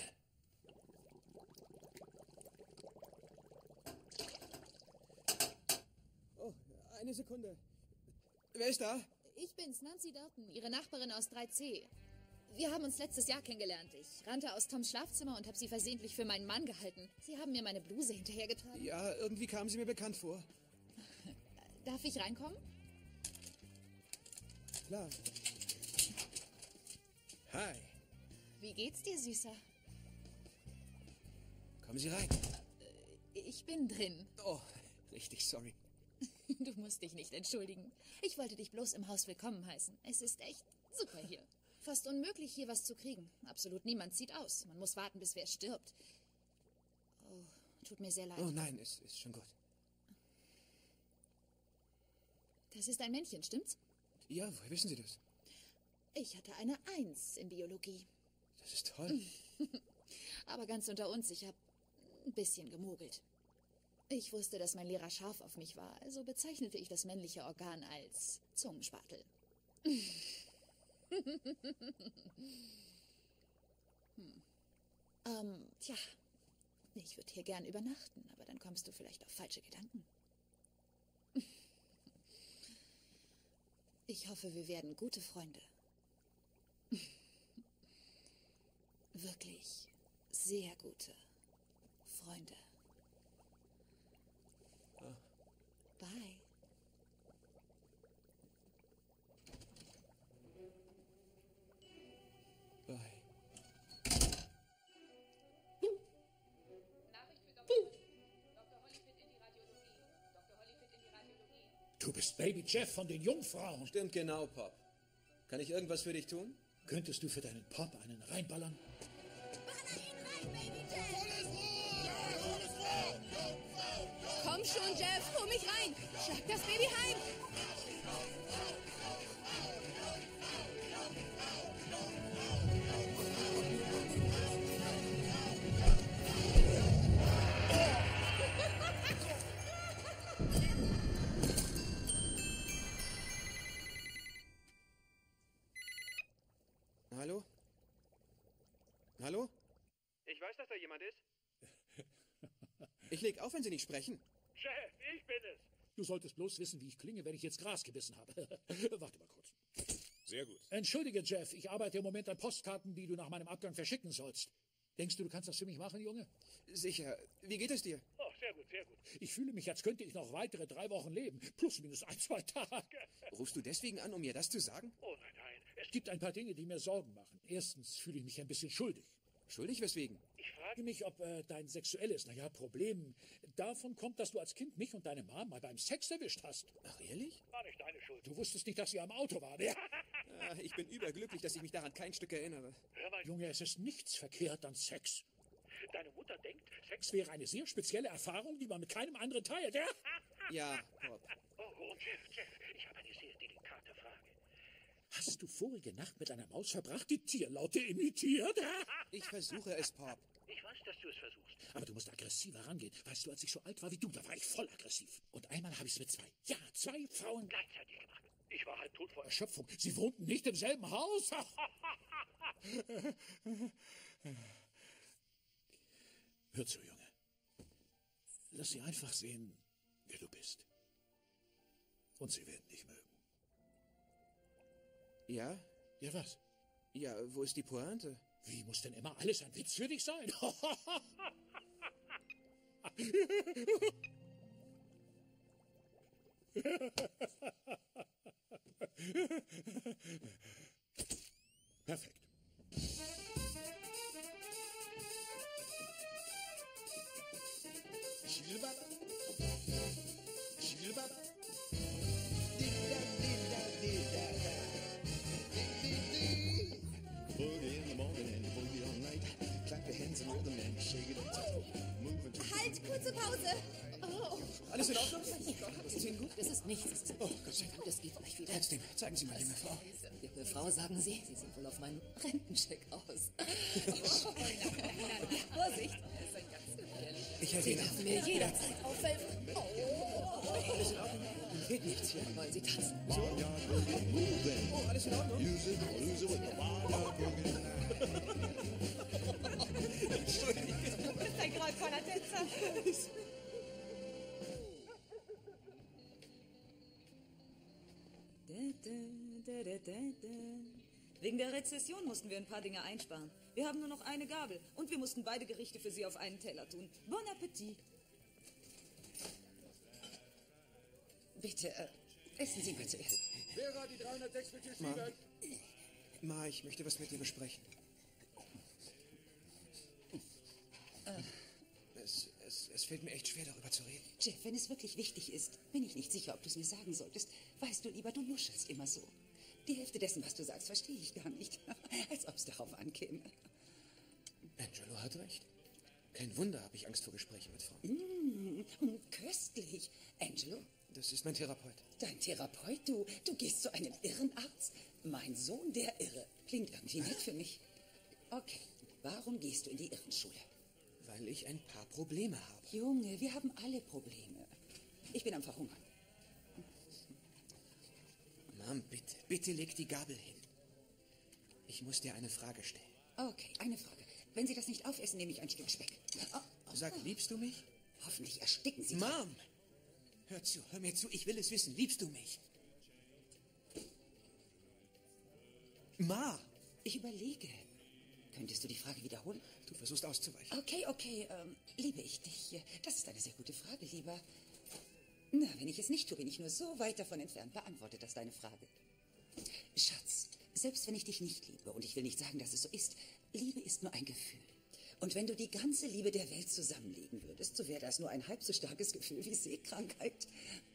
Oh, eine Sekunde. Wer ist da? Ich bin's, Nancy Dalton, Ihre Nachbarin aus drei C. Wir haben uns letztes Jahr kennengelernt. Ich rannte aus Toms Schlafzimmer und habe sie versehentlich für meinen Mann gehalten. Sie haben mir meine Bluse hinterhergetragen. Ja, irgendwie kam sie mir bekannt vor. Darf ich reinkommen? Klar. Hi. Wie geht's dir, Süßer? Kommen Sie rein. Ich bin drin. Oh, richtig sorry. Du musst dich nicht entschuldigen. Ich wollte dich bloß im Haus willkommen heißen. Es ist echt super hier. Fast unmöglich, hier was zu kriegen. Absolut niemand zieht aus. Man muss warten, bis wer stirbt. Oh, tut mir sehr leid. Oh nein, es ist schon gut. Das ist ein Männchen, stimmt's? Ja, woher wissen Sie das? Ich hatte eine Eins in Biologie. Das ist toll. Aber ganz unter uns, ich habe ein bisschen gemogelt. Ich wusste, dass mein Lehrer scharf auf mich war, also bezeichnete ich das männliche Organ als Zungenspatel. hm. Ähm, tja, ich würde hier gern übernachten, aber dann kommst du vielleicht auf falsche Gedanken. Ich hoffe, wir werden gute Freunde. Wirklich sehr gute Freunde. Ah. Bye. Bye. Du bist Baby Jeff von den Jungfrauen. Stimmt genau, Pop. Kann ich irgendwas für dich tun? Könntest du für deinen Pop einen reinballern? Komm schon, Jeff, hol mich rein. Schlag das Baby heim. Hallo? Hallo? Ich weiß, dass da jemand ist. Ich leg auf, wenn Sie nicht sprechen. Chef, ich bin es. Du solltest bloß wissen, wie ich klinge, wenn ich jetzt Gras gebissen habe. Warte mal kurz. Sehr gut. Entschuldige, Jeff, ich arbeite im Moment an Postkarten, die du nach meinem Abgang verschicken sollst. Denkst du, du kannst das für mich machen, Junge? Sicher. Wie geht es dir? Oh, sehr gut, sehr gut. Ich fühle mich, als könnte ich noch weitere drei Wochen leben. Plus minus ein, zwei Tage. Rufst du deswegen an, um mir das zu sagen? Oh nein, nein. Es gibt ein paar Dinge, die mir Sorgen machen. Erstens fühle ich mich ein bisschen schuldig. Schuldig weswegen? Ich frage mich, ob äh, dein sexuelles, naja, Problem davon kommt, dass du als Kind mich und deine Mom mal beim Sex erwischt hast. Ach, ehrlich? War nicht deine Schuld. Du wusstest nicht, dass sie am Auto war, ne? Ah, ich bin überglücklich, dass ich mich daran kein Stück erinnere. Hör mal, Junge, es ist nichts verkehrt an Sex. deine Mutter denkt, Sex Es wäre eine sehr spezielle Erfahrung, die man mit keinem anderen teilt, ja? Ja, Pop. Oh, und Jeff, Jeff, ich habe eine sehr delikate Frage. Hast du vorige Nacht mit einer Maus verbracht, die Tierlaute imitiert? Ich versuche es, Pop. Ich weiß, dass du es versuchst. Aber du musst aggressiver rangehen. Weißt du, als ich so alt war wie du, da war ich voll aggressiv. Und einmal habe ich es mit zwei, ja, zwei Frauen Gleichzeitig gemacht. Ich war halb tot vor Erschöpfung. Sie wohnten nicht im selben Haus. Hör zu, Junge. Lass sie einfach sehen, wer du bist. Und sie werden dich mögen. Ja? Ja, was? Ja, wo ist die Pointe? Wie muss denn immer alles ein Witz für dich sein? Perfekt. Halt, kurze Pause. Oh. Alles in Ordnung? Ist Ihnen gut? Das ist nichts. Das ist Oh, Gott sei Dank. Das geht gleich wieder. Trotzdem, zeigen Sie mal, junge Frau. Junge Frau, sagen Sie, Sie sind wohl auf meinen Rentencheck aus. Vorsicht! Das ist ein ganz gefährlich. Ich helfe Sie Ihnen. dürfen mir jederzeit aufhelfen. Oh. Alles in Ordnung? Geht nichts hier. Wollen Sie tanzen? Oh, alles in Ordnung? Du bist ein grauenvoller Tänzer. Wegen der Rezession mussten wir ein paar Dinge einsparen. Wir haben nur noch eine Gabel und wir mussten beide Gerichte für Sie auf einen Teller tun. Bon Appetit. Bitte, äh, essen Sie mal zuerst. Vera, die dreihundertsechs für Tisch Ma. sieben. Ma, ich möchte was mit dir besprechen. Es, es, es fällt mir echt schwer, darüber zu reden. Jeff, wenn es wirklich wichtig ist, bin ich nicht sicher, ob du es mir sagen solltest. Weißt du lieber, du nuschelst immer so. Die Hälfte dessen, was du sagst, verstehe ich gar nicht. Als ob es darauf ankäme. Angelo hat recht. Kein Wunder, habe ich Angst vor Gesprächen mit Frauen. Mm, köstlich. Angelo? Das ist mein Therapeut. Dein Therapeut? Du, du gehst zu einem Irrenarzt? Mein Sohn, der Irre. Klingt irgendwie nett für mich. Okay, warum gehst du in die Irrenschule? Weil ich ein paar Probleme habe. Junge, wir haben alle Probleme. Ich bin am Verhungern. Mom, bitte, bitte leg die Gabel hin. Ich muss dir eine Frage stellen. Okay, eine Frage. Wenn Sie das nicht aufessen, nehme ich ein Stück Speck. Oh, oh. Sag, liebst du mich? Hoffentlich ersticken Sie. Mom! Hör zu, hör mir zu, ich will es wissen. Liebst du mich? Ma! Ich überlege. Könntest du die Frage wiederholen? Du versuchst auszuweichen. Okay, okay. Ähm, liebe ich dich? Das ist eine sehr gute Frage, Lieber. Na, wenn ich es nicht tue, bin ich nur so weit davon entfernt. Beantwortet das deine Frage. Schatz, selbst wenn ich dich nicht liebe, und ich will nicht sagen, dass es so ist, Liebe ist nur ein Gefühl. Und wenn du die ganze Liebe der Welt zusammenlegen würdest, so wäre das nur ein halb so starkes Gefühl wie Seekrankheit.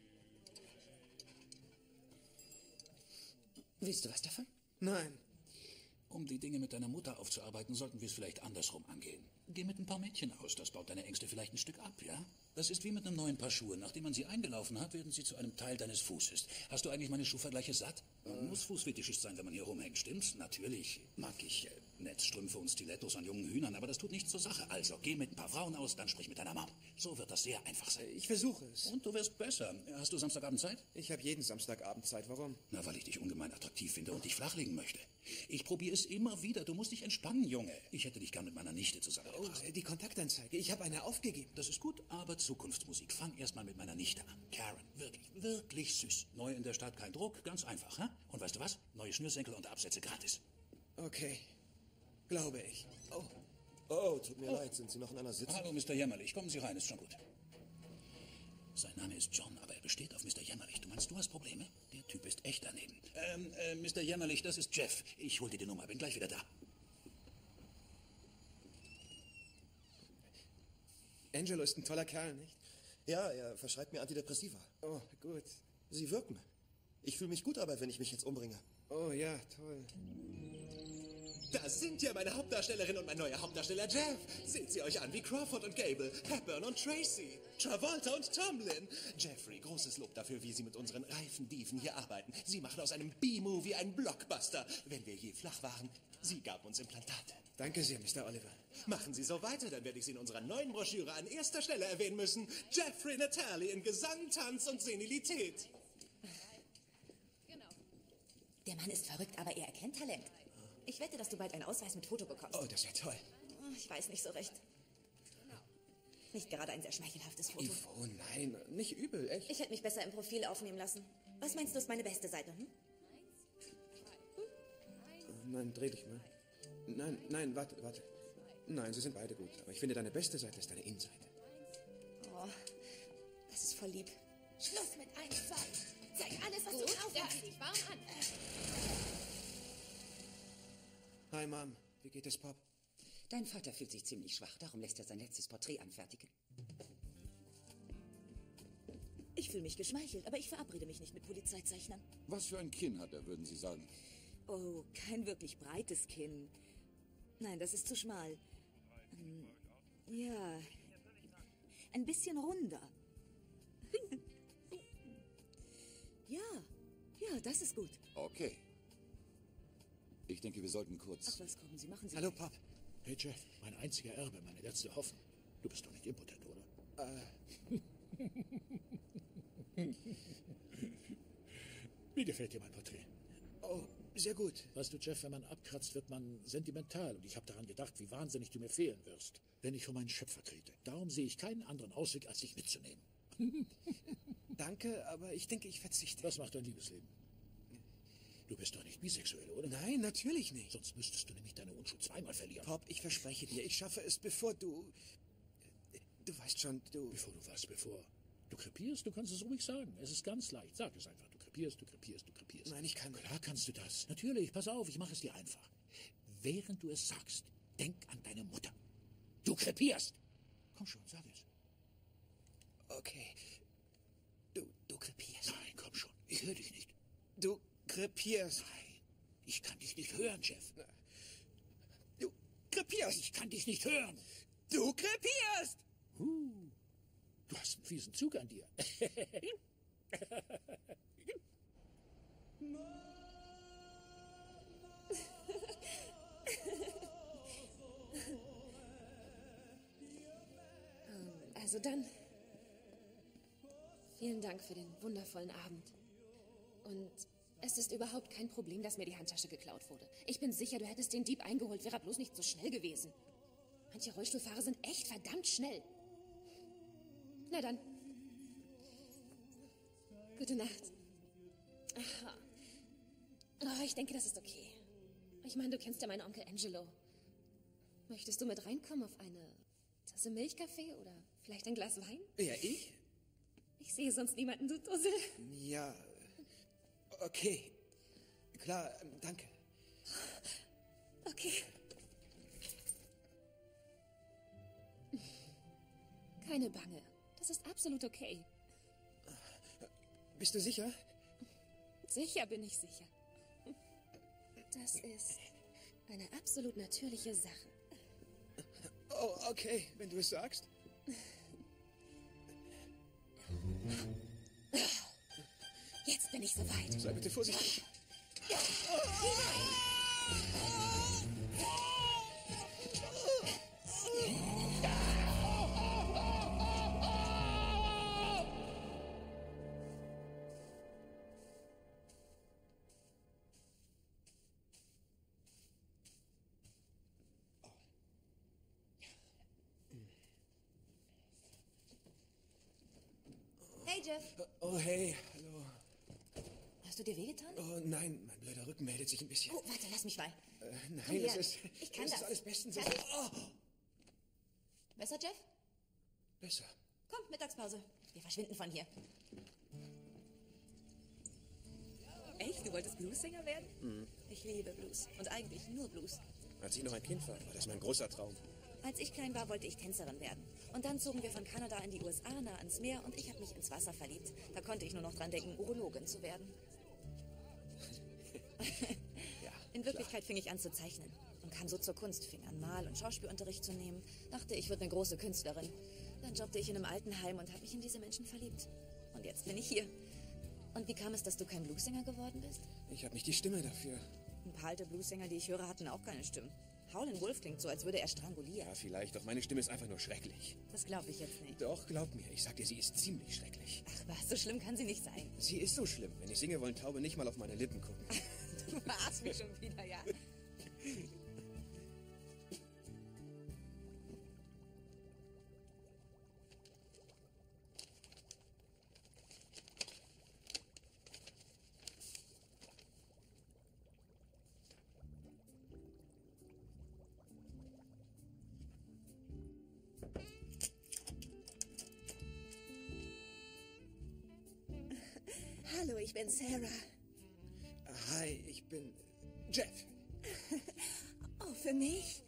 Willst du was davon? Nein. Um die Dinge mit deiner Mutter aufzuarbeiten, sollten wir es vielleicht andersrum angehen. Geh mit ein paar Mädchen aus, das baut deine Ängste vielleicht ein Stück ab, ja? Das ist wie mit einem neuen Paar Schuhe. Nachdem man sie eingelaufen hat, werden sie zu einem Teil deines Fußes. Hast du eigentlich meine Schuhvergleiche satt? Man muss Fußfetischist sein, wenn man hier rumhängt, stimmt's? Natürlich mag ich äh, Netzstrümpfe und Stilettos an jungen Hühnern, aber das tut nichts zur Sache. Also, geh mit ein paar Frauen aus, dann sprich mit deiner Mom. So wird das sehr einfach sein. Ich versuche es. Und du wirst besser. Hast du Samstagabend Zeit? Ich habe jeden Samstagabend Zeit. Warum? Na, weil ich dich ungemein attraktiv finde und dich flachlegen möchte. Ich probiere es immer wieder. Du musst dich entspannen, Junge. Ich hätte dich gern mit meiner Nichte zusammengebracht. Oh, die Kontaktanzeige. Ich habe eine aufgegeben. Das ist gut, aber Zukunftsmusik. Fang erst mal mit meiner Nichte an. Karen, wirklich, wirklich süß. Neu in der Stadt, kein Druck, ganz einfach, hä? Und weißt du was? Neue Schnürsenkel und Absätze gratis. Okay, glaube ich. Oh, oh, tut mir oh. leid. Sind Sie noch in einer Sitzung? Hallo, Mister Jämmerlich. Kommen Sie rein, ist schon gut. Sein Name ist John, aber er besteht auf Mister Jämmerlich. Du meinst, du hast Probleme? Der Typ ist echt daneben. Ähm, äh, Mister Jämmerlich, das ist Jeff. Ich hol dir die Nummer, bin gleich wieder da. Angelo ist ein toller Kerl, nicht? Ja, er verschreibt mir Antidepressiva. Oh, gut. Sie wirken. Ich fühle mich gut dabei, wenn ich mich jetzt umbringe. Oh ja, toll. Da sind ja meine Hauptdarstellerin und mein neuer Hauptdarsteller Jeff. Seht sie euch an wie Crawford und Gable, Hepburn und Tracy, Travolta und Tomlin. Jeffrey, großes Lob dafür, wie Sie mit unseren reifen Dieven hier arbeiten. Sie machen aus einem B-Movie einen Blockbuster. Wenn wir je flach waren, Sie gaben uns Implantate. Danke sehr, Mister Oliver. Machen Sie so weiter, dann werde ich Sie in unserer neuen Broschüre an erster Stelle erwähnen müssen. Jeffrey Natali in Gesang, Tanz und Senilität. Genau. Der Mann ist verrückt, aber er erkennt Talent. Ich wette, dass du bald einen Ausweis mit Foto bekommst. Oh, das wäre toll. Ich weiß nicht so recht. Nicht gerade ein sehr schmeichelhaftes Foto. Oh nein, nicht übel, echt. Ich hätte mich besser im Profil aufnehmen lassen. Was meinst du, ist meine beste Seite, hm? Nein, dreh dich mal. Nein, nein, warte, warte. Nein, sie sind beide gut. Aber ich finde, deine beste Seite ist deine Innenseite. Oh, das ist voll lieb. Schluss mit eins, zwei. Zeig alles, was Gut, du drauf ja. hast. Zieh dich warm an. Hi, Mom. Wie geht es, Pop? Dein Vater fühlt sich ziemlich schwach. Darum lässt er sein letztes Porträt anfertigen. Ich fühle mich geschmeichelt, aber ich verabrede mich nicht mit Polizeizeichnern. Was für ein Kinn hat er, würden Sie sagen? Oh, kein wirklich breites Kinn. Nein, das ist zu schmal. Ähm, ja, ein bisschen runder. Ja, ja, das ist gut. Okay. Ich denke, wir sollten kurz... Ach was, kommen Sie, machen Sie. Hallo, Pop. Hey, Jeff, mein einziger Erbe, meine letzte Hoffnung. Du bist doch nicht impotent, oder? Äh... Wie gefällt dir mein Porträt? Oh, sehr gut. Weißt du, Jeff, wenn man abkratzt, wird man sentimental. Und ich habe daran gedacht, wie wahnsinnig du mir fehlen wirst, wenn ich für meinen Schöpfer trete. Darum sehe ich keinen anderen Ausweg, als dich mitzunehmen. Danke, aber ich denke, ich verzichte. Was macht dein Liebesleben? Du bist doch nicht bisexuell, oder? Nein, natürlich nicht. Sonst müsstest du nämlich deine Unschuld zweimal verlieren. Pop, ich verspreche dir, ich schaffe es, bevor du... Du weißt schon, du... Bevor du was, bevor... Du krepierst, du kannst es ruhig sagen. Es ist ganz leicht. Sag es einfach. Du krepierst, du krepierst, du krepierst. Nein, ich kann... Klar kannst du das. Natürlich, pass auf, ich mache es dir einfach. Während du es sagst, denk an deine Mutter. Du krepierst. Komm schon, sag es. Okay. Du, du krepierst. Nein, komm schon. Ich höre dich nicht. Du krepierst. Nein, ich kann dich nicht hören, Jeff. Du krepierst. Ich kann dich nicht hören. Du krepierst. Huh. Du hast einen fiesen Zug an dir. Also dann, vielen Dank für den wundervollen Abend. Und es ist überhaupt kein Problem, dass mir die Handtasche geklaut wurde. Ich bin sicher, du hättest den Dieb eingeholt, wäre er bloß nicht so schnell gewesen. Manche Rollstuhlfahrer sind echt verdammt schnell. Na dann. Gute Nacht. Aha. Oh, ich denke, das ist okay. Ich meine, du kennst ja meinen Onkel Angelo. Möchtest du mit reinkommen auf eine Tasse Milchkaffee oder vielleicht ein Glas Wein? Ja, ich? Ich sehe sonst niemanden, du Dussel. Ja, okay. Klar, danke. Okay. Keine Bange. Das ist absolut okay. Bist du sicher? Sicher bin ich sicher. Das ist eine absolut natürliche Sache. Oh, okay, wenn du es sagst. Jetzt bin ich soweit. Sei bitte vorsichtig. Ja. Hey, Jeff. Oh, hey, hallo. Hast du dir wehgetan? Oh, nein, mein blöder Rücken meldet sich ein bisschen. Oh, warte, lass mich mal. Äh, Komm nein, her. es ist, Ich kann es das. ist alles bestens. Fertig? Oh, Besser, Jeff? besser. Komm, Mittagspause. Wir verschwinden von hier. Echt? Du wolltest Bluesänger werden? Mhm. Ich liebe Blues. Und eigentlich nur Blues. Als ich noch ein Kind war, war das mein großer Traum. Als ich klein war, wollte ich Tänzerin werden. Und dann zogen wir von Kanada in die U S A, nah ans Meer, und ich habe mich ins Wasser verliebt. Da konnte ich nur noch dran denken, Urologin zu werden. Ja, in Wirklichkeit fing ich an zu zeichnen und kam so zur Kunst, fing an, Mal- und Schauspielunterricht zu nehmen. Dachte, ich würde eine große Künstlerin. Dann jobbte ich in einem Altenheim und habe mich in diese Menschen verliebt. Und jetzt bin ich hier. Und wie kam es, dass du kein Bluesänger geworden bist? Ich habe nicht die Stimme dafür. Ein paar alte Bluesänger, die ich höre, hatten auch keine Stimmen. Howlin' Wolf klingt so, als würde er strangulieren. Ja, vielleicht, doch meine Stimme ist einfach nur schrecklich. Das glaube ich jetzt nicht. Doch, glaub mir, ich sag dir, sie ist ziemlich schrecklich. Ach was, so schlimm kann sie nicht sein. Sie ist so schlimm. Wenn ich singe, wollen Taube nicht mal auf meine Lippen gucken. Du verarschst mich schon wieder, ja. Hallo, ich bin Sarah. Hi, ich bin Jeff. Oh, für mich?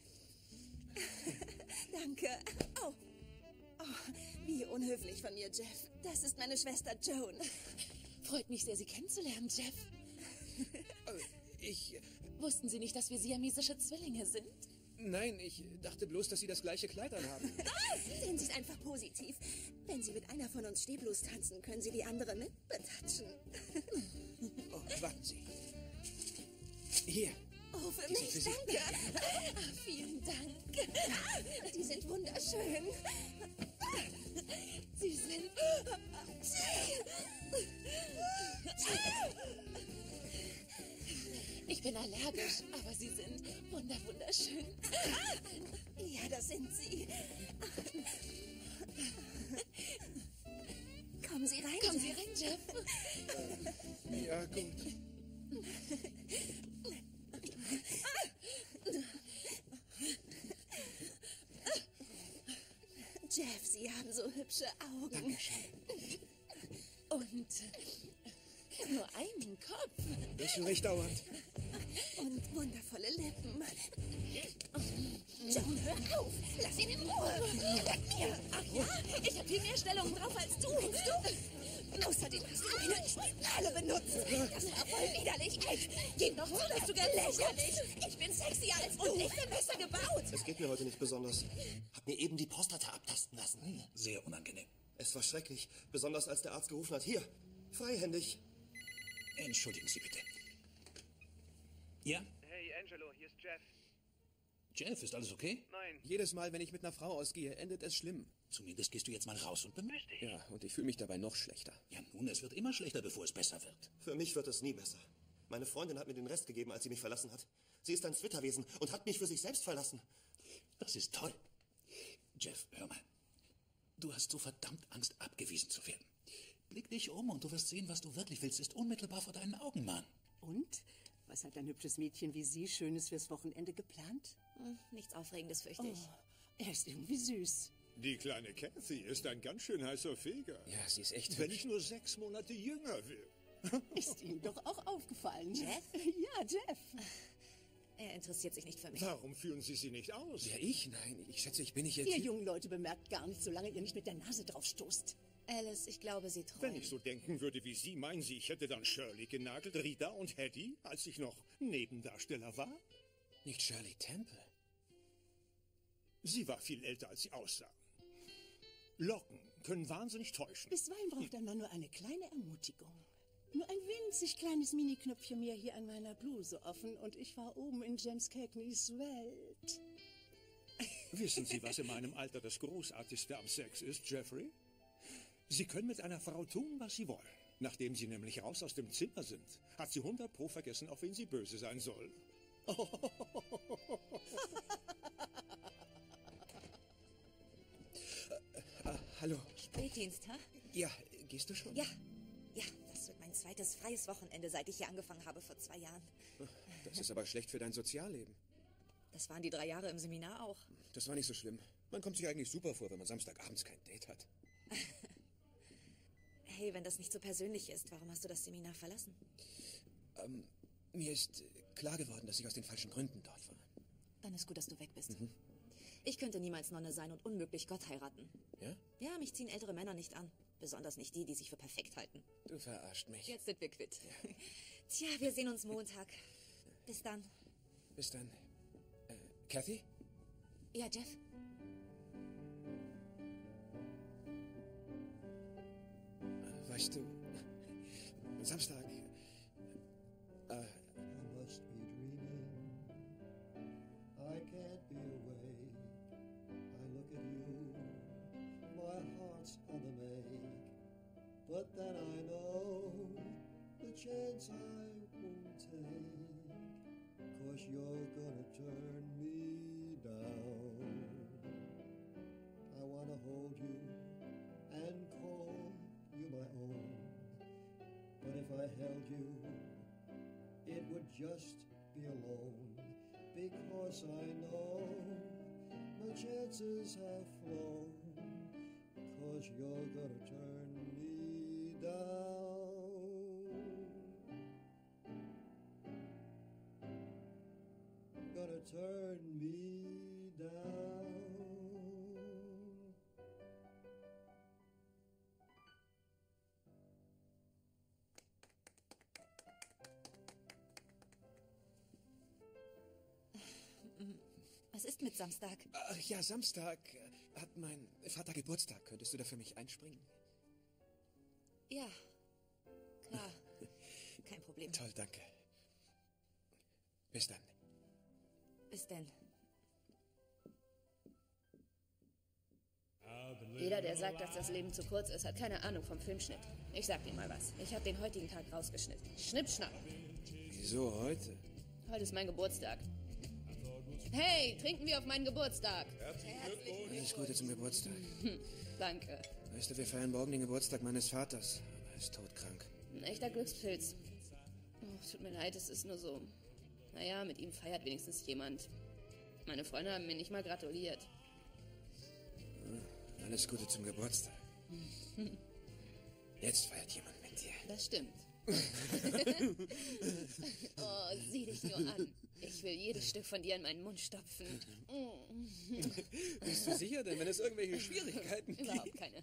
Danke. Oh. Oh, wie unhöflich von mir, Jeff. Das ist meine Schwester Joan. Freut mich sehr, Sie kennenzulernen, Jeff. Ich... Wussten Sie nicht, dass wir siamesische Zwillinge sind? Nein, ich dachte bloß, dass Sie das gleiche Kleid anhaben. Sehen Sie es einfach positiv. Wenn Sie mit einer von uns Stehblues tanzen, können Sie die andere mit betatschen. Oh, warten Sie. Hier. Oh, für Die sind mich, für Sie. danke. Ah, vielen Dank. Die sind wunderschön. Sie sind... Ich bin allergisch, aber Sie sind wunder wunderschön. Ja, das sind Sie. Kommen Sie rein, Kommen Jeff. Sie rein, Jeff. Ja, gut. Jeff, Sie haben so hübsche Augen. Dankeschön. Und nur einen Kopf. Das ist schon recht dauernd. Und wundervolle Lippen. Joan, hör auf! Lass ihn in Ruhe! Leck mir! Ach ja, ich habe viel mehr Stellungen drauf als du. Willst du? Außerdem hast du meine Spirale benutzt. Das war voll widerlich. Echt. Gib doch zu, dass du lächerlich. Ich bin sexier als du. Und ich bin besser gebaut. Es geht mir heute nicht besonders. Hab mir eben die Prostata abtasten lassen. Sehr unangenehm. Es war schrecklich. Besonders als der Arzt gerufen hat. Hier, freihändig. Entschuldigen Sie bitte. Ja? Hey, Angelo, hier ist Jeff. Jeff, ist alles okay? Nein. Jedes Mal, wenn ich mit einer Frau ausgehe, endet es schlimm. Zumindest gehst du jetzt mal raus und bemühst dich. Ja, und ich fühle mich dabei noch schlechter. Ja, nun, es wird immer schlechter, bevor es besser wird. Für mich wird es nie besser. Meine Freundin hat mir den Rest gegeben, als sie mich verlassen hat. Sie ist ein Zwitterwesen und hat mich für sich selbst verlassen. Das ist toll. Jeff, hör mal. Du hast so verdammt Angst, abgewiesen zu werden. Blick dich um und du wirst sehen, was du wirklich willst, ist unmittelbar vor deinen Augen, Mann. Und? Was hat ein hübsches Mädchen wie Sie Schönes fürs Wochenende geplant? Hm, nichts Aufregendes, fürchte ich. Oh, er ist irgendwie süß. Die kleine Kathy ist ein ganz schön heißer Feger. Ja, sie ist echt Wenn hübsch. ich nur sechs Monate jünger will. Ist Ihnen doch auch aufgefallen. Jeff? Ja, Jeff. Er interessiert sich nicht für mich. Warum führen Sie sie nicht aus? Ja, ich? Nein, ich schätze, ich bin nicht jetzt... Ihr jungen Leute bemerkt gar nicht, solange ihr nicht mit der Nase drauf stoßt. Alice, ich glaube, sie träumt. Wenn ich so denken würde wie Sie, meinen Sie, ich hätte dann Shirley genagelt, Rita und Hattie, als ich noch Nebendarsteller war? Nicht Shirley Temple. Sie war viel älter, als sie aussah. Locken können wahnsinnig täuschen. Bisweilen braucht ein Mann nur eine kleine Ermutigung. Nur ein winzig kleines Mini-Knöpfchen mehr hier an meiner Bluse offen und ich war oben in James Cagney's Welt. Wissen Sie, was in meinem Alter das Großartigste am Sex ist, Jeffrey? Sie können mit einer Frau tun, was Sie wollen. Nachdem Sie nämlich raus aus dem Zimmer sind, hat sie hundert Pro vergessen, auf wen sie böse sein soll. Oh. äh, äh, hallo. Spätdienst, ha? Ja, gehst du schon? Ja, ja, das wird mein zweites freies Wochenende, seit ich hier angefangen habe, vor zwei Jahren. Das ist aber schlecht für dein Sozialleben. Das waren die drei Jahre im Seminar auch. Das war nicht so schlimm. Man kommt sich eigentlich super vor, wenn man Samstagabends kein Date hat. Hey, wenn das nicht so persönlich ist, warum hast du das Seminar verlassen? Ähm, mir ist äh, klar geworden, dass ich aus den falschen Gründen dort war. Dann ist gut, dass du weg bist. Mhm. Ich könnte niemals Nonne sein und unmöglich Gott heiraten. Ja? Ja, mich ziehen ältere Männer nicht an. Besonders nicht die, die sich für perfekt halten. Du verarscht mich. Jetzt sind wir quitt. Ja. Tja, wir sehen uns Montag. Bis dann. Bis dann. Äh, Kathy? Ja, Jeff? Weißt du, Samstag, äh, I must be dreaming, I can't be awake, I look at you, my heart's on the make, but then I know the chance I won't take, 'cause you're gonna turn me down. I wanna hold you and call you my own, but if I held you, it would just be alone, because I know my chances have flown, 'cause you're gonna turn me down, gonna turn me down. Was ist mit Samstag? Ach ja, Samstag äh, hat mein Vater Geburtstag. Könntest du da für mich einspringen? Ja, klar. Kein Problem. Toll, danke. Bis dann. Bis denn. Jeder, der sagt, dass das Leben zu kurz ist, hat keine Ahnung vom Filmschnitt. Ich sag dir mal was. Ich habe den heutigen Tag rausgeschnitten. Schnipp, schnapp. Wieso heute? Heute ist mein Geburtstag. Hey, trinken wir auf meinen Geburtstag. Alles Gute zum Geburtstag. Hm, danke. Weißt du, wir feiern morgen den Geburtstag meines Vaters. Aber er ist todkrank. Ein echter Glückspilz. Oh, tut mir leid, es ist nur so. Naja, mit ihm feiert wenigstens jemand. Meine Freunde haben mir nicht mal gratuliert. Alles Gute zum Geburtstag. Jetzt feiert jemand mit dir. Das stimmt. Oh, sieh dich nur an. Ich will jedes Stück von dir in meinen Mund stopfen. Bist du sicher denn, wenn es irgendwelche Schwierigkeiten gibt? Überhaupt keine.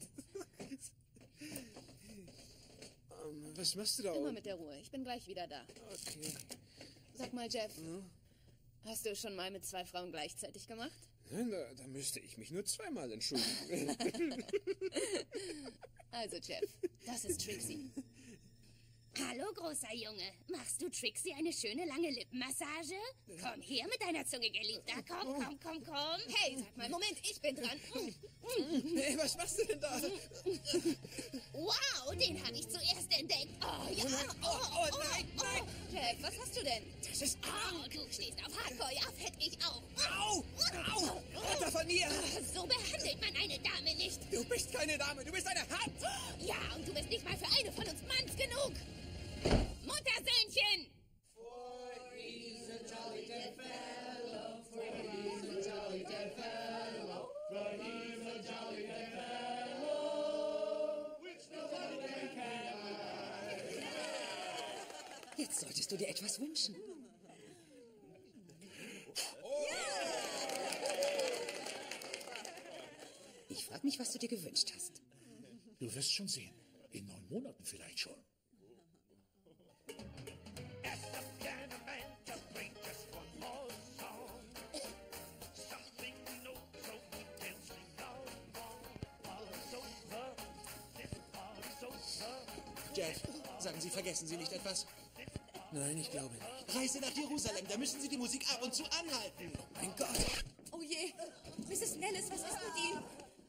Um, was machst du da Immer oben? mit der Ruhe. Ich bin gleich wieder da. Okay. Sag mal, Jeff. Hm? Hast du schon mal mit zwei Frauen gleichzeitig gemacht? Nein, da, da müsste ich mich nur zweimal entschuldigen. Also, Jeff, das ist Trixie. Hallo, großer Junge. Machst du Trixie eine schöne lange Lippenmassage? Komm her mit deiner Zunge, Geliebter. Komm, komm, komm, komm. Hey, sag mal, Moment, ich bin dran. Hey, was machst du denn da? Wow, den habe ich zuerst entdeckt. Oh, ja. Oh, oh, oh nein, nein. Jeff, was hast du denn? Das ist... Oh, du stehst auf Hardcore. Ja, fett ich auch. Au, au, runter von mir. So behandelt man eine Dame nicht. Du bist keine Dame, du bist eine Hand. Ja, und du bist nicht mal für eine von uns Manns genug. Muttersöhnchen! Vorher Jetzt solltest du dir etwas wünschen. Ich frage mich, was du dir gewünscht hast. Du wirst schon sehen. In neun Monaten vielleicht schon. Jeff, sagen Sie, vergessen Sie nicht etwas? Nein, ich glaube nicht. Reise nach Jerusalem, da müssen Sie die Musik ab und zu anhalten. Oh mein Gott. Oh je, Misses Nellis, was ist mit Ihnen?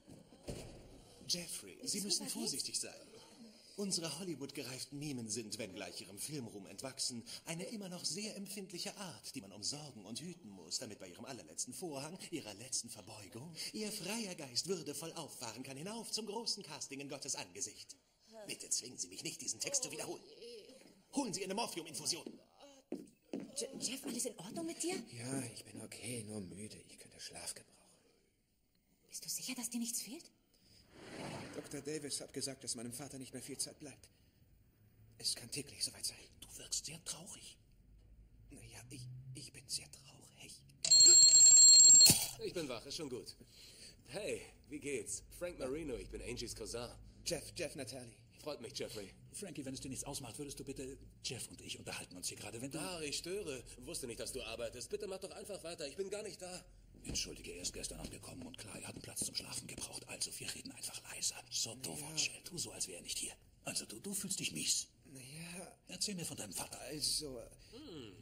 Jeffrey, Sie müssen vorsichtig sein. Unsere Hollywood-gereiften Mimen sind, wenngleich ihrem Filmruhm entwachsen, eine immer noch sehr empfindliche Art, die man umsorgen und hüten muss, damit bei ihrem allerletzten Vorhang, ihrer letzten Verbeugung, ihr freier Geist würdevoll auffahren kann hinauf zum großen Casting in Gottes Angesicht. Bitte zwingen Sie mich nicht, diesen Text zu wiederholen. Holen Sie eine Morphium-Infusion. Je Jeff, alles in Ordnung mit dir? Ja, ich bin okay, nur müde. Ich könnte Schlaf gebrauchen. Bist du sicher, dass dir nichts fehlt? Doktor Davis hat gesagt, dass meinem Vater nicht mehr viel Zeit bleibt. Es kann täglich soweit sein. Du wirkst sehr traurig. Naja, ich, ich bin sehr traurig. Ich bin wach, ist schon gut. Hey, wie geht's? Frank Marino, ich bin Angies Cousin. Jeff, Jeff Natalie. Freut mich, Jeffrey. Frankie, wenn es dir nichts ausmacht, würdest du bitte... Jeff und ich unterhalten uns hier gerade, wenn du... Ah, ich störe. Wusste nicht, dass du arbeitest. Bitte mach doch einfach weiter. Ich bin gar nicht da. Entschuldige, er ist gestern angekommen und klar, er hat einen Platz zum Schlafen gebraucht. Also, wir reden einfach leiser. So, Dovoce, ja. Tu so, als wäre er nicht hier. Also, du, du fühlst dich mies. Naja... Erzähl mir von deinem Vater. Also... Hm.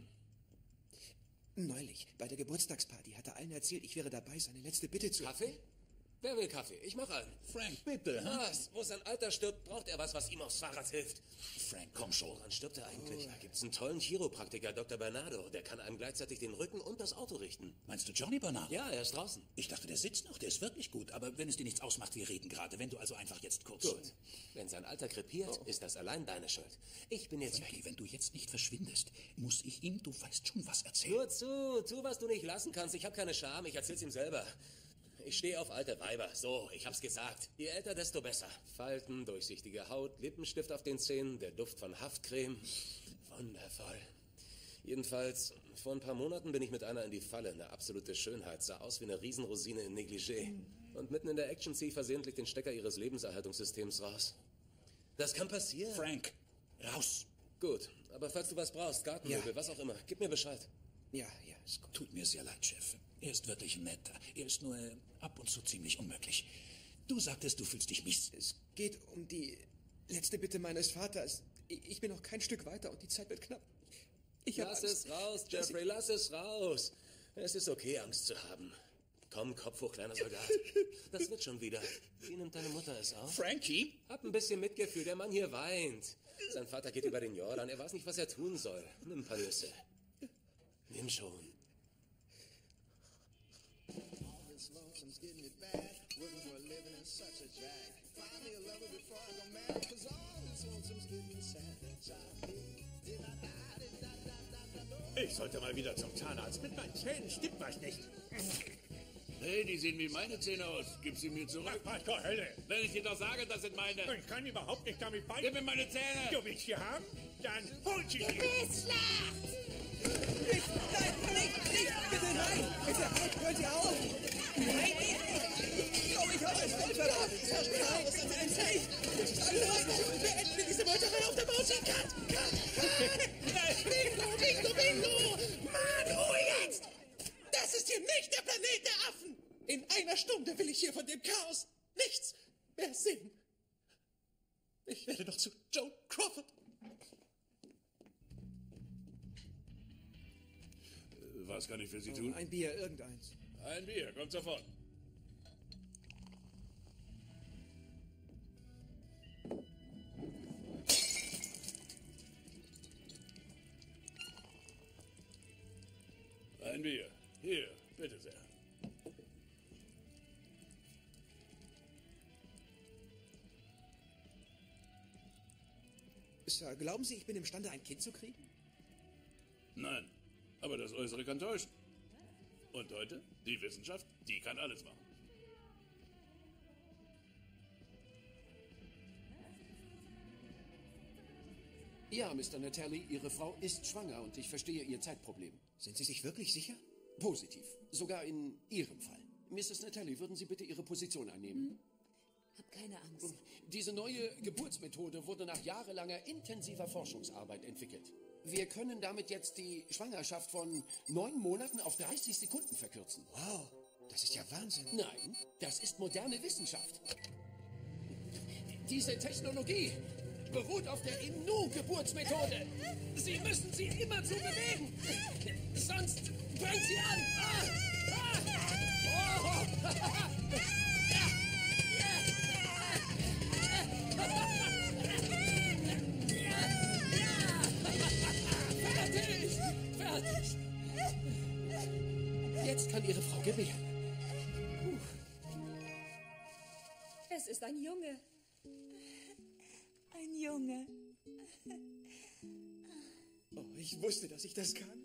Neulich, bei der Geburtstagsparty, hat er allen erzählt, ich wäre dabei, seine letzte Bitte zu... Kaffee? Wer will Kaffee? Ich mach einen. Frank, bitte. Was? Wo sein Alter stirbt, braucht er was, was ihm aufs Fahrrad hilft. Frank, komm schon. Woran stirbt er eigentlich? Da gibt's einen tollen Chiropraktiker, Doktor Bernardo. Der kann einem gleichzeitig den Rücken und das Auto richten. Meinst du Johnny Bernardo? Ja, er ist draußen. Ich dachte, der sitzt noch. Der ist wirklich gut. Aber wenn es dir nichts ausmacht, wir reden gerade. Wenn du also einfach jetzt kurz... Gut. Wenn sein Alter krepiert, oh. ist das allein deine Schuld. Ich bin jetzt Frankie, weg. Wenn du jetzt nicht verschwindest, muss ich ihm, du weißt schon, was erzählen. Nur zu, tu, was du nicht lassen kannst. Ich habe keine Scham, ich erzähl's ihm selber. Ich stehe auf alte Weiber. So, ich hab's gesagt. Je älter, desto besser. Falten, durchsichtige Haut, Lippenstift auf den Zähnen, der Duft von Haftcreme. Wundervoll. Jedenfalls, vor ein paar Monaten bin ich mit einer in die Falle. Eine absolute Schönheit. Sah aus wie eine Riesenrosine in Negligé. Und mitten in der Action ziehe ich versehentlich den Stecker ihres Lebenserhaltungssystems raus. Das kann passieren. Frank, raus. Gut, aber falls du was brauchst, Gartenmöbel, Ja. was auch immer, gib mir Bescheid. Ja, ja, ist gut. Tut mir sehr leid, Chef. Er ist wirklich ein netter. Er ist nur äh, ab und zu ziemlich unmöglich. Du sagtest, du fühlst dich mies. Es geht um die letzte Bitte meines Vaters. Ich, ich bin noch kein Stück weiter und die Zeit wird knapp. Ich hab Lass Angst, es raus, Jeffrey, lass es raus. Es ist okay, Angst zu haben. Komm, Kopf hoch, kleiner Soldat. Das wird schon wieder. Wie nimmt deine Mutter es auf? Frankie? Hab ein bisschen Mitgefühl, der Mann hier weint. Sein Vater geht über den Jordan, er weiß nicht, was er tun soll. Nimm ein paar Nüsse. Nimm schon. Ich sollte mal wieder zum Zahnarzt. Mit meinen Zähnen stimmt was nicht. Hey, die sehen wie meine Zähne aus. Gib sie mir zurück. Ach, zur Hölle. Wenn ich dir doch sage, das sind meine... Ich kann überhaupt nicht damit bei. Gib mir meine Zähne. Du willst sie haben? Dann hol sie dir. Bissschlacht! Nicht, nein, nicht, nicht, bitte nein! Bitte, hört ihr auf! Nein! Oh, ich habe es voll verraten! Nein, das ist ein Safe! Das ist alles, was ich beenden wir diese Meuterei auf der Baustelle! Cut! Cut! Cut! Bingo, bingo, bingo! Mann, Ruhe jetzt! Das ist hier nicht der Planet der Affen! In einer Stunde will ich hier von dem Chaos nichts mehr sehen! Ich werde noch zu Joe Crawford! Was kann ich für Sie tun? Ein Bier, irgendeins. Ein Bier, kommt sofort. Ein Bier. Hier, bitte sehr. Sir, glauben Sie, ich bin imstande, ein Kind zu kriegen? Nein, aber das Äußere kann täuschen. Und heute, die Wissenschaft, die kann alles machen. Ja, Mister Natali, Ihre Frau ist schwanger und ich verstehe Ihr Zeitproblem. Sind Sie sich wirklich sicher? Positiv. Sogar in Ihrem Fall. Misses Natali, würden Sie bitte Ihre Position einnehmen? Hm? Hab keine Angst. Diese neue Geburtsmethode wurde nach jahrelanger intensiver Forschungsarbeit entwickelt. Wir können damit jetzt die Schwangerschaft von neun Monaten auf dreißig Sekunden verkürzen. Wow, das ist ja Wahnsinn. Nein, das ist moderne Wissenschaft. Diese Technologie beruht auf der Inu-Geburtsmethode. Sie müssen sie immer zu bewegen. Sonst brennt sie an. Ah! Ah! Oh! Fertig! Fertig! Jetzt kann Ihre Frau gebären. Es ist ein Junge. Ein Junge. Oh, ich wusste, dass ich das kann.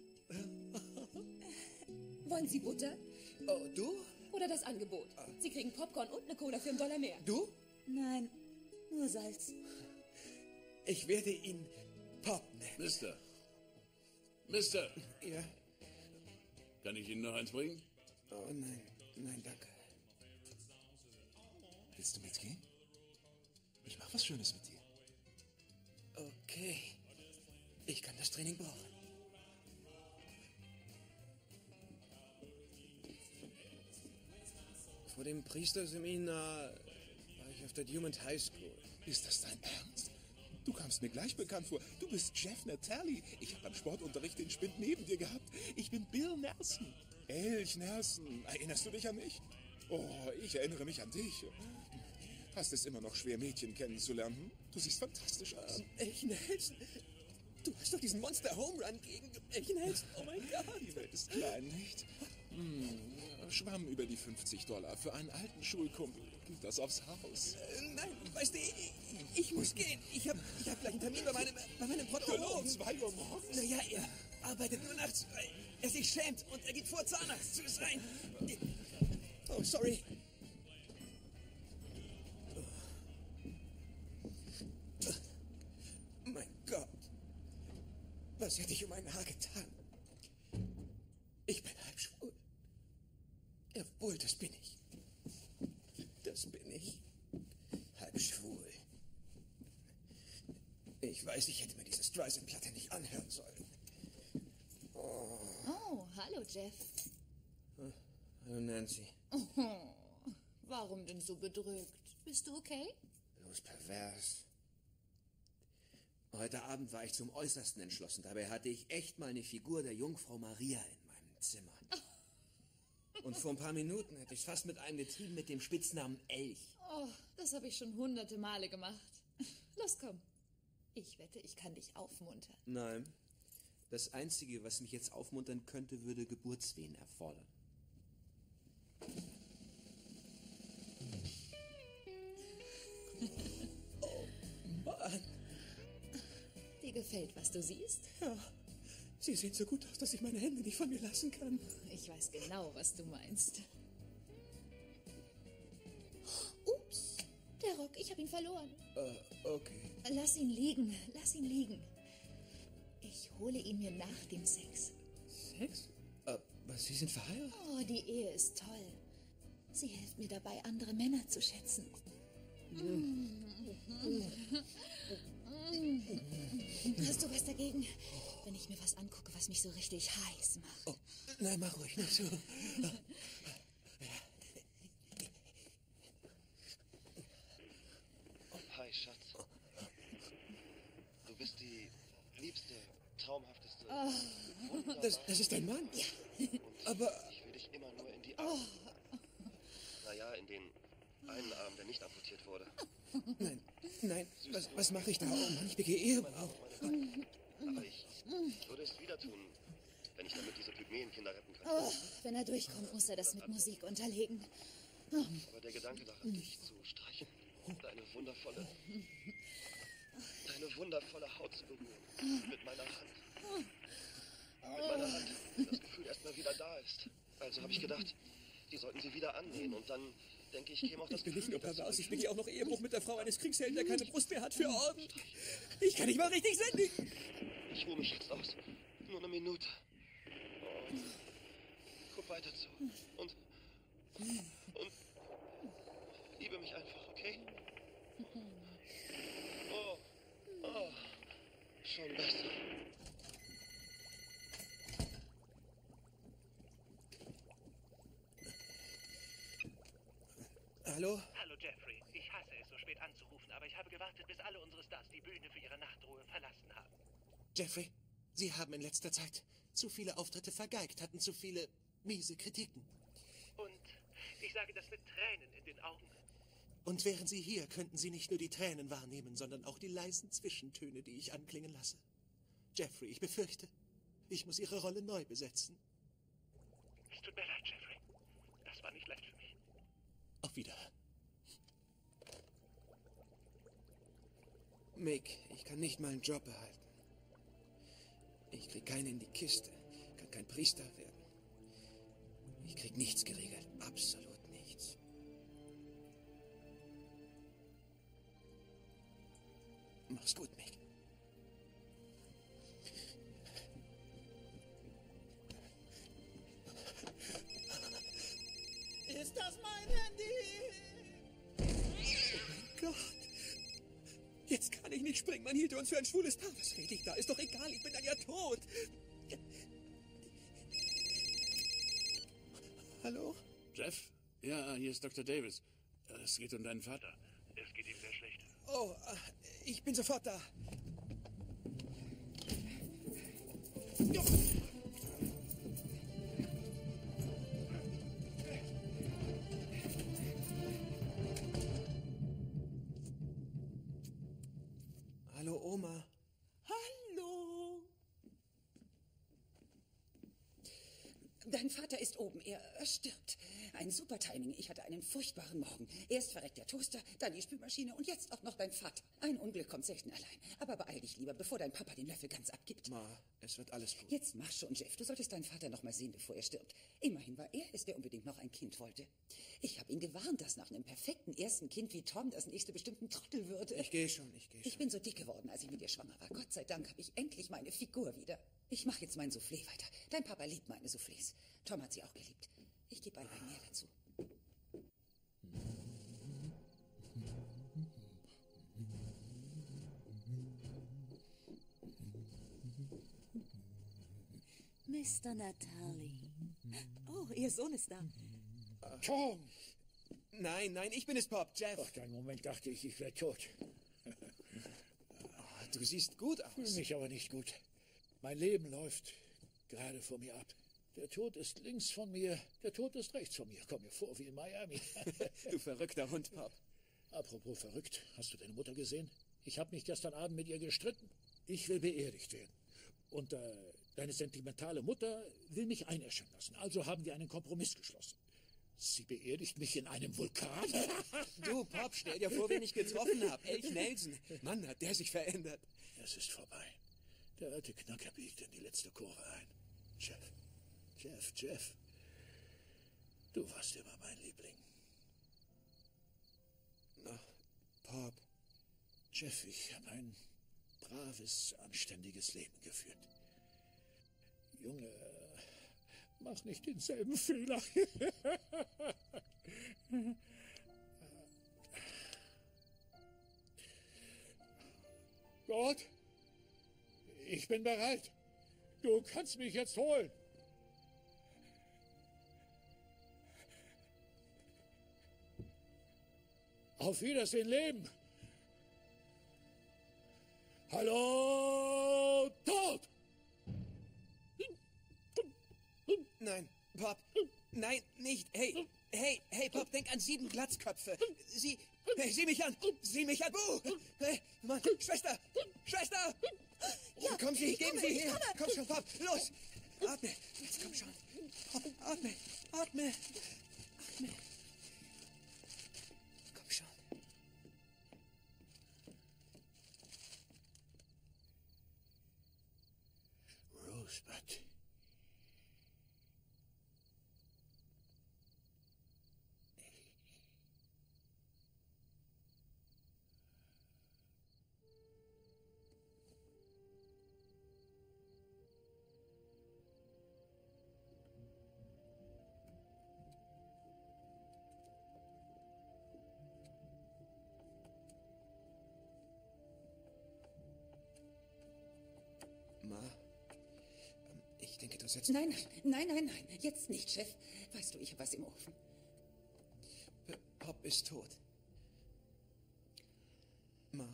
Wollen Sie Butter? Oh, du? Oder das Angebot? Sie kriegen Popcorn und eine Cola für einen Dollar mehr. Du? Nein, nur Salz. Ich werde ihn Pop nennen. Mister. Mister. Ja? Kann ich Ihnen noch eins bringen? Oh nein, nein, danke. Willst du mitgehen? Ich mach was Schönes mit dir. Okay. Ich kann das Training brauchen. Vor dem Priesterseminar war ich auf der Dumont High School. Ist das dein Ernst? Du kamst mir gleich bekannt vor. Du bist Jeff Natali. Ich habe beim Sportunterricht den Spind neben dir gehabt. Ich bin Bill Nelson. Elch Nelson. Erinnerst du dich an mich? Oh, ich erinnere mich an dich. Hast es immer noch schwer, Mädchen kennenzulernen? Hm? Du siehst fantastisch aus. Ähm, Elch Nelson? Du hast doch diesen Monster-Home-Run gegen Elch Nelson. Oh mein Gott. Die Welt ist klein, nicht? Hm, Schwamm über die fünfzig Dollar. Für einen alten Schulkumpel geht das aufs Haus. Äh, nein, weißt du, ich, ich muss gehen. Ich habe ich hab gleich einen Termin bei meinem, bei meinem Proktologen. Um zwei Uhr morgens? Naja, er arbeitet nur nachts, weil er sich schämt und er geht vor, Zahnarzt zu sein. Oh, sorry. Mein Gott. Was hätte ich um ein Haar getan? Ich bin halb schwul. Jawohl, das bin ich. Das bin ich. Halb schwul. Ich weiß, ich hätte mir diese Streisand-Platte nicht anhören sollen. Oh. Oh, hallo, Jeff. Hallo, Nancy. Oh, warum denn so bedrückt? Bist du okay? Bloß pervers. Heute Abend war ich zum Äußersten entschlossen. Dabei hatte ich echt mal eine Figur der Jungfrau Maria in meinem Zimmer. Und vor ein paar Minuten hätte ich es fast mit einem getrieben mit dem Spitznamen Elch. Oh, das habe ich schon hunderte Male gemacht. Los, komm. Ich wette, ich kann dich aufmuntern. Nein. Das Einzige, was mich jetzt aufmuntern könnte, würde Geburtswehen erfordern. Oh, Mann. Dir gefällt, was du siehst? Ja. Sie sehen so gut aus, dass ich meine Hände nicht von mir lassen kann. Ich weiß genau, was du meinst. Ups, der Rock, ich habe ihn verloren. Äh, okay. Lass ihn liegen, lass ihn liegen. Ich hole ihn mir nach dem Sex. Sex? Äh, was, Sie sind verheiratet? Oh, die Ehe ist toll. Sie hilft mir dabei, andere Männer zu schätzen. Mm. Hast du was dagegen, wenn ich mir was angucke, was mich so richtig heiß macht? Oh, nein, mach ruhig nicht so. Hi, Schatz. Du bist die liebste, traumhafteste... Oh. Das, das ist dein Mann? Ja. Aber... Ich will dich immer nur in die Arme. Oh. Naja, in den einen Arm, der nicht amputiert wurde. Nein, nein, was, was mache ich da? Oh Mann, ich begehe Ehebruch. Aber ich würde es wieder tun, wenn ich damit diese Pygmäenkinder retten könnte. Oh, wenn er durchkommt, muss er das mit Musik unterlegen. Oh. Aber der Gedanke daran, dich zu streichen, deine wundervolle, deine wundervolle Haut zu berühren, mit meiner Hand. Mit meiner Hand, wenn das Gefühl erstmal wieder da ist. Also habe ich gedacht, die sollten sie wieder annähen und dann denke, ich käme auch das Ich bin nicht Gefühl, nur dass pervers, du- ich bin hier auch noch Ehebruch mit der Frau eines Kriegshelden, der keine Brust mehr hat für Orden. Ich kann nicht mal richtig senden. Ich ruhe mich jetzt aus. Nur eine Minute. Oh. Guck weiter zu. Und... Und... Liebe mich einfach, okay? Oh. Oh. Schon besser. Hallo? Hallo Jeffrey, ich hasse es, so spät anzurufen, aber ich habe gewartet, bis alle unsere Stars die Bühne für ihre Nachtruhe verlassen haben. Jeffrey, Sie haben in letzter Zeit zu viele Auftritte vergeigt, hatten zu viele miese Kritiken. Und ich sage das mit Tränen in den Augen. Und wären Sie hier, könnten Sie nicht nur die Tränen wahrnehmen, sondern auch die leisen Zwischentöne, die ich anklingen lasse. Jeffrey, ich befürchte, ich muss Ihre Rolle neu besetzen. Es tut mir leid, Jeffrey. Das war nicht leicht für mich. Auf Wiederhören. Mick, ich kann nicht mal einen Job behalten. Ich krieg keinen in die Kiste, kann kein Priester werden. Ich krieg nichts geregelt, absolut nichts. Mach's gut, Mick. Ist das mein Handy? Oh mein Gott. Jetzt kann ich nicht springen. Man hielte uns für ein schwules Paar. Was rede ich da? Ist doch egal. Ich bin dann ja tot. Hallo? Jeff? Ja, hier ist Doktor Davis. Es geht um deinen Vater. Es geht ihm sehr schlecht. Oh, ich bin sofort da. Hallo, Oma. Hallo. Dein Vater ist oben. Er er stirbt. Ein super Timing. Ich hatte einen furchtbaren Morgen. Erst verreckt der Toaster, dann die Spülmaschine und jetzt auch noch dein Vater. Ein Unglück kommt selten allein. Aber beeil dich lieber, bevor dein Papa den Löffel ganz abgibt. Ma, es wird alles gut. Jetzt mach schon, Jeff. Du solltest deinen Vater noch mal sehen, bevor er stirbt. Immerhin war er es, der unbedingt noch ein Kind wollte. Ich habe ihn gewarnt, dass nach einem perfekten ersten Kind wie Tom das nächste bestimmt ein Trottel würde. Ich gehe schon, ich gehe schon. Ich bin so dick geworden, als ich mit dir schwanger war. Gott sei Dank habe ich endlich meine Figur wieder. Ich mache jetzt mein Soufflé weiter. Dein Papa liebt meine Soufflés. Tom hat sie auch geliebt. Ich gebe ein Wein mehr dazu. Mister Natali. Oh, Ihr Sohn ist da. Tom! Nein, nein, ich bin es, Pop, Jeff. Ach, einen Moment dachte ich, ich wäre tot. Oh, du siehst gut aus. Fühle mich aber nicht gut. Mein Leben läuft gerade vor mir ab. Der Tod ist links von mir, der Tod ist rechts von mir. Komm mir vor wie in Miami. Du verrückter Hund, Pop. Apropos verrückt, hast du deine Mutter gesehen? Ich habe mich gestern Abend mit ihr gestritten. Ich will beerdigt werden. Und äh, deine sentimentale Mutter will mich einäschern lassen. Also haben wir einen Kompromiss geschlossen. Sie beerdigt mich in einem Vulkan. Du, Pop, stell dir vor, wen ich getroffen habe. Elch Nelson. Mann, hat der sich verändert. Es ist vorbei. Der alte Knacker biegt in die letzte Kurve ein. Jeff, Jeff, Jeff. Du warst immer mein Liebling. Ach, Pop. Jeff, ich habe ein braves, anständiges Leben geführt. Junge, mach nicht denselben Fehler. Gott, ich bin bereit. Du kannst mich jetzt holen. Auf Wiedersehen, Leben. Hallo, Tod! Nein, Pop. Nein, nicht. Hey, hey, hey, Pop, denk an sieben Glatzköpfe. Sieh, hey, sieh mich an. Sieh mich an. Buh. Hey, Mann, Schwester, Schwester. Ja, kommen Sie, geben Sie her. Komm schon, Pop, los. Atme. Jetzt komm schon. Pop, atme, atme, atme. Komm schon. Rosebud. Ma, ich denke, du setzt... Nein, nein, nein, nein, nein, jetzt nicht, Chef. Weißt du, ich habe was im Ofen. Pop ist tot. Ma.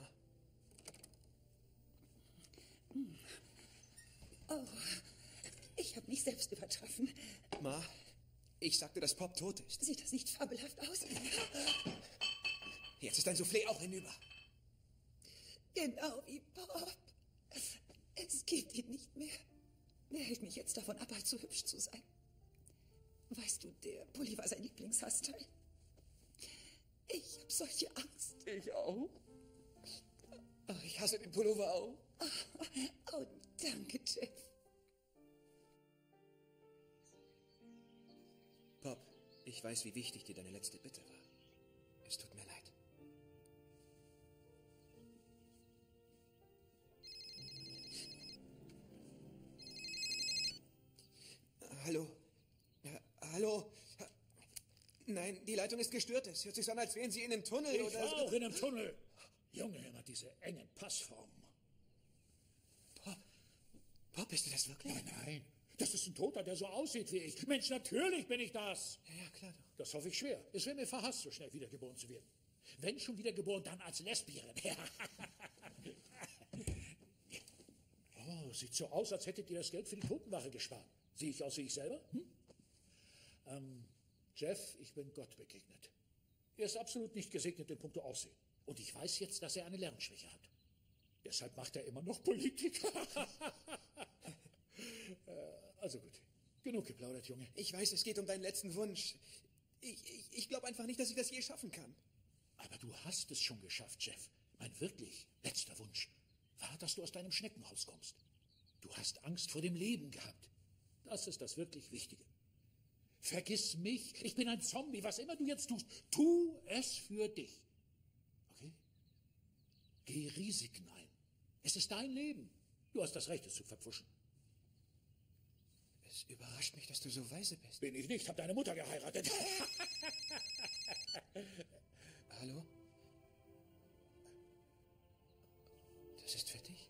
Oh, ich habe mich selbst übertroffen. Ma, ich sagte, dass Pop tot ist. Sieht das nicht fabelhaft aus? Jetzt ist dein Soufflé auch hinüber. Genau wie Pop. Es gibt ihn nicht mehr. Wer hält mich jetzt davon ab, allzu hübsch zu sein? Weißt du, der Pulli war sein Lieblingshaarstyle. Ich habe solche Angst. Ich auch. Ach, ich hasse den Pullover auch. Oh, oh, danke, Jeff. Pop, ich weiß, wie wichtig dir deine letzte Bitte war. Es tut mir leid. Hallo? Ja, hallo? Nein, die Leitung ist gestört. Es hört sich so an, als wären Sie in einem Tunnel Ich oder war so. auch in einem Tunnel. Junge, immer diese engen Passformen. Pop, Pop, bist du das wirklich? Nein, nein. Das ist ein Toter, der so aussieht wie ich. Mensch, natürlich bin ich das. Ja, ja, klar doch. Das hoffe ich schwer. Es wäre mir verhasst, so schnell wiedergeboren zu werden. Wenn schon wiedergeboren, dann als Lesbierin. Oh, sieht so aus, als hättet ihr das Geld für die Totenwache gespart. Sehe ich aus wie ich selber? Hm? Ähm, Jeff, ich bin Gott begegnet. Er ist absolut nicht gesegnet in puncto Aussehen. Und ich weiß jetzt, dass er eine Lernschwäche hat. Deshalb macht er immer noch Politik. äh, also gut. Genug geplaudert, Junge. Ich weiß, es geht um deinen letzten Wunsch. Ich, ich, ich glaube einfach nicht, dass ich das je schaffen kann. Aber du hast es schon geschafft, Jeff. Mein wirklich letzter Wunsch war, dass du aus deinem Schneckenhaus kommst. Du hast Angst vor dem Leben gehabt. Das ist das wirklich Wichtige. Vergiss mich. Ich bin ein Zombie. Was immer du jetzt tust, tu es für dich. Okay? Geh Risiken ein. Es ist dein Leben. Du hast das Recht, es zu verpfuschen. Es überrascht mich, dass du so weise bist. Bin ich nicht. Hab deine Mutter geheiratet. Hallo? Das ist für dich?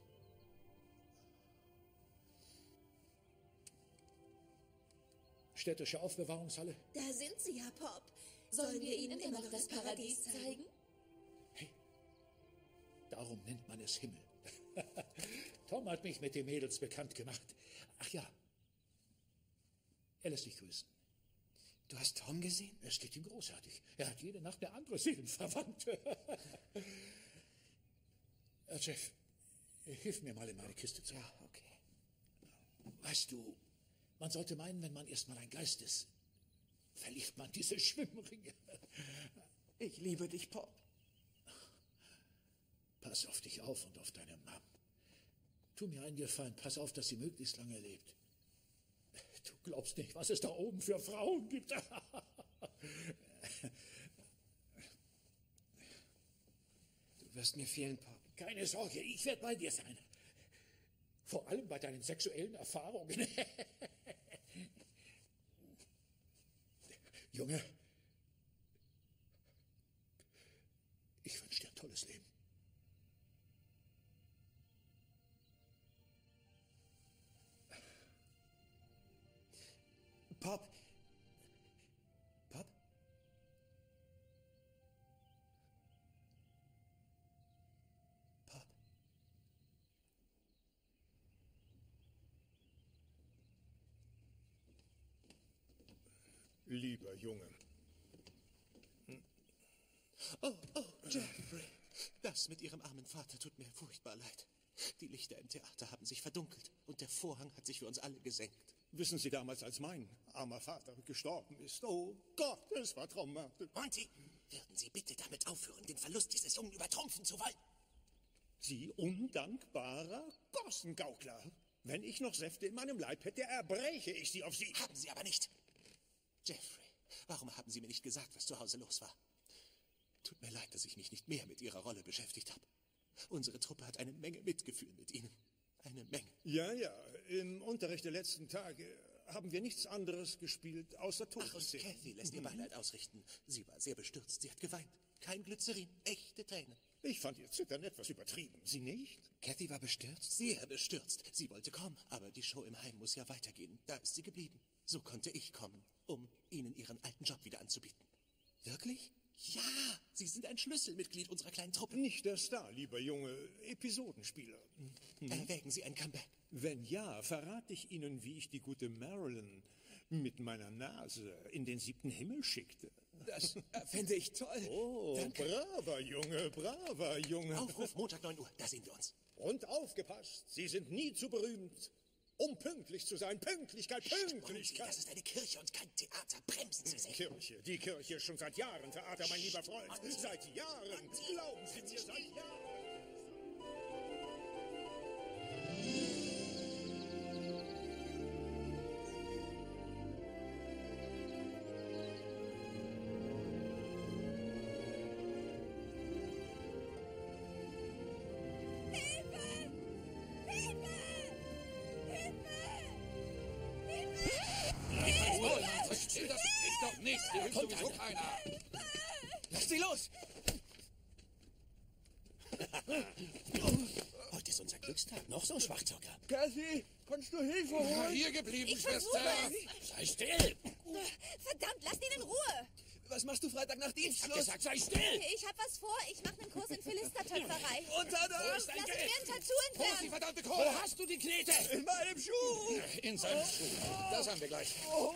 Städtische Aufbewahrungshalle. Da sind Sie ja, Pop. Sollen wir Ihnen immer noch das Paradies zeigen? Hey, darum nennt man es Himmel. Tom hat mich mit den Mädels bekannt gemacht. Ach ja, er lässt dich grüßen. Du hast Tom gesehen? Es geht ihm großartig. Er hat jede Nacht eine andere Seelenverwandte. äh, Jeff, hilf mir mal in meine Kiste zu. Ja, okay. Weißt du, man sollte meinen, wenn man erstmal ein Geist ist, verliert man diese Schwimmringe. Ich liebe dich, Pop. Pass auf dich auf und auf deine Mom. Tu mir einen Gefallen, pass auf, dass sie möglichst lange lebt. Du glaubst nicht, was es da oben für Frauen gibt. Du wirst mir fehlen, Pop. Keine Sorge, ich werde bei dir sein. Vor allem bei deinen sexuellen Erfahrungen. Junge, ich wünsche dir ein tolles Leben. Pop. Pop? Pop. Lieber Junge. Oh, oh, Jeffrey. Das mit Ihrem armen Vater tut mir furchtbar leid. Die Lichter im Theater haben sich verdunkelt und der Vorhang hat sich für uns alle gesenkt. Wissen Sie, damals, als mein armer Vater gestorben ist, oh Gott, es war traumatisch. Monty, würden Sie bitte damit aufhören, den Verlust dieses Jungen übertrumpfen zu wollen? Sie undankbarer Gossengaukler. Wenn ich noch Säfte in meinem Leib hätte, erbreche ich Sie auf Sie. Haben Sie aber nicht. Jeffrey, warum haben Sie mir nicht gesagt, was zu Hause los war? Tut mir leid, dass ich mich nicht mehr mit Ihrer Rolle beschäftigt habe. Unsere Truppe hat eine Menge Mitgefühl mit Ihnen. Eine Menge. Ja, ja. Im Unterricht der letzten Tage haben wir nichts anderes gespielt, außer Ach, und Totenszenen. Kathy lässt ihr Beileid ausrichten. Sie war sehr bestürzt. Sie hat geweint. Kein Glycerin, echte Tränen. Ich fand ihr Zittern etwas übertrieben. Sie nicht? Kathy war bestürzt? Sehr bestürzt. Sie wollte kommen, aber die Show im Heim muss ja weitergehen. Da ist sie geblieben. So konnte ich kommen, um Ihnen Ihren alten Job wieder anzubieten. Wirklich? Ja, Sie sind ein Schlüsselmitglied unserer kleinen Truppe. Nicht der Star, lieber Junge. Episodenspieler. Hm? Erwägen Sie ein Comeback? Wenn ja, verrate ich Ihnen, wie ich die gute Marilyn mit meiner Nase in den siebten Himmel schickte. Das fände ich toll. Oh, Danke. braver Junge, braver Junge. Aufruf Montag neun Uhr, da sehen wir uns. Und aufgepasst, Sie sind nie zu berühmt, um pünktlich zu sein. Pünktlichkeit, Pünktlichkeit. Das ist eine Kirche und kein Theater. Bremsen Sie sich. Kirche, die Kirche ist schon seit Jahren Theater, mein lieber Freund. Seit Jahren. Glauben Sie mir, seit Jahren. Das ist doch nichts, hier hilft sowieso keiner. Lass sie los! Heute ist unser Glückstag. Noch so ein Schwachzocker. Cassie, kannst du Hilfe holen? Ja, hier geblieben, Ich Schwester. Sei still! Verdammt, lasst ihn in Ruhe! Was machst du Freitag nach Dienst? Ich hab gesagt, sei still! Ich hab was vor. Ich mache einen Kurs in Philistertöpferei. Und dann Wo ist dein Lass Geld? mir ein Tattoo Wo ist die entfernen. verdammte Wo Kohle? hast du die Knete? In meinem Schuh! In seinem Schuh. Das haben wir gleich.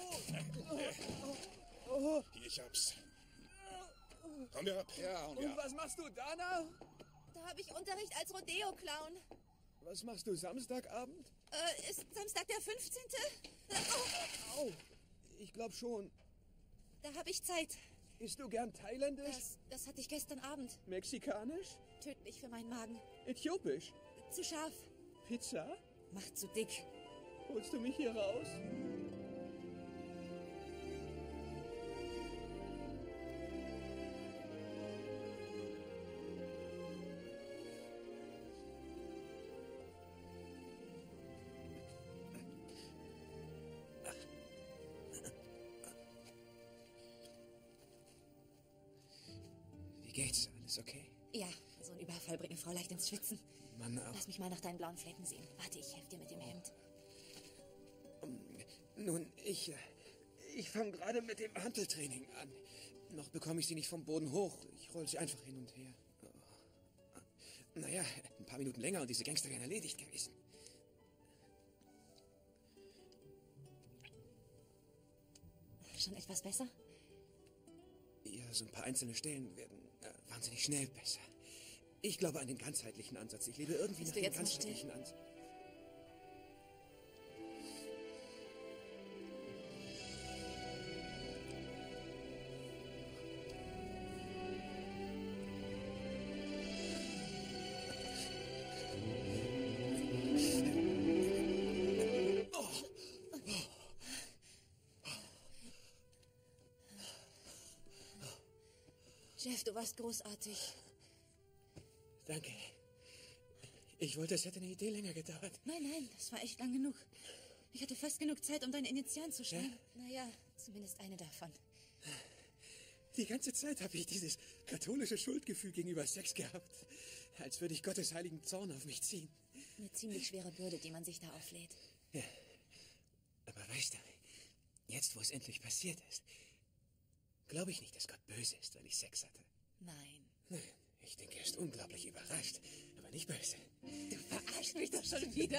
Hier, ich hab's. Komm herab. Ja, und Und ja. was machst du danach? Da habe ich Unterricht als Rodeo-Clown. Was machst du Samstagabend? Äh, ist Samstag der fünfzehnte? Äh, oh, Au, ich glaube schon. da habe ich Zeit. Isst du gern thailändisch? Das, das hatte ich gestern Abend. Mexikanisch? Tödlich für meinen Magen. Äthiopisch? Zu scharf. Pizza? Macht zu dick. Holst du mich hier raus? Wie geht's? Alles okay? Ja, so ein Überfall bringt eine Frau leicht ins Schwitzen. Mann, auch. Lass mich mal nach deinen blauen Flecken sehen. Warte, ich helfe dir mit dem Hemd. Nun, ich... äh, Ich fange gerade mit dem Hanteltraining an. Noch bekomme ich sie nicht vom Boden hoch. Ich roll sie einfach hin und her. Oh. Naja, ein paar Minuten länger und diese Gangster wären erledigt gewesen. Schon etwas besser? Ja, so ein paar einzelne Stellen werden äh, wahnsinnig schnell besser. Ich glaube an den ganzheitlichen Ansatz. Ich lebe irgendwie Bist nach du dem jetzt noch ganzheitlichen Ansatz. Jeff, du warst großartig. Danke. Ich wollte, es hätte eine Idee länger gedauert. Nein, nein, das war echt lang genug. Ich hatte fast genug Zeit, um deine Initialen zu schreiben. Ja? Naja, zumindest eine davon. Die ganze Zeit habe ich dieses katholische Schuldgefühl gegenüber Sex gehabt. Als würde ich Gottes heiligen Zorn auf mich ziehen. Eine ziemlich schwere Bürde, die man sich da auflädt. Ja. Aber weißt du, jetzt, wo es endlich passiert ist, glaube ich nicht, dass Gott böse ist, weil ich Sex hatte. Nein. Nein, ich denke, er ist unglaublich überrascht, aber nicht böse. Du verarschst mich doch schon wieder.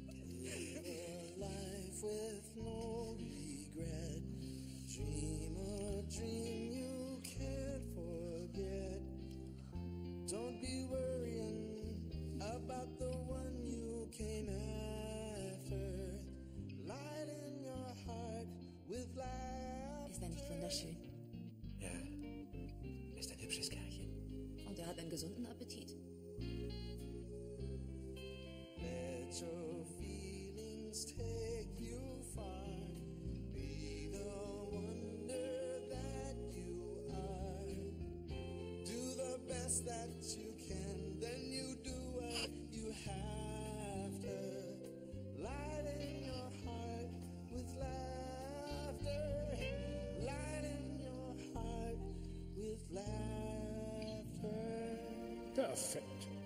Life with no regret. Dream a dream you can't forget. Don't be worrying about the one you came after. Light in your heart with life. Ist er nicht wunderschön? Ja, er ist ein hübsches Kerlchen. Und er hat einen gesunden Appetit. Let your feelings take you far. Be the wonder that you are. Do the best that you can, then you do what you have to. Light in your heart with laughter. Light in your heart with laughter. Da Affekt.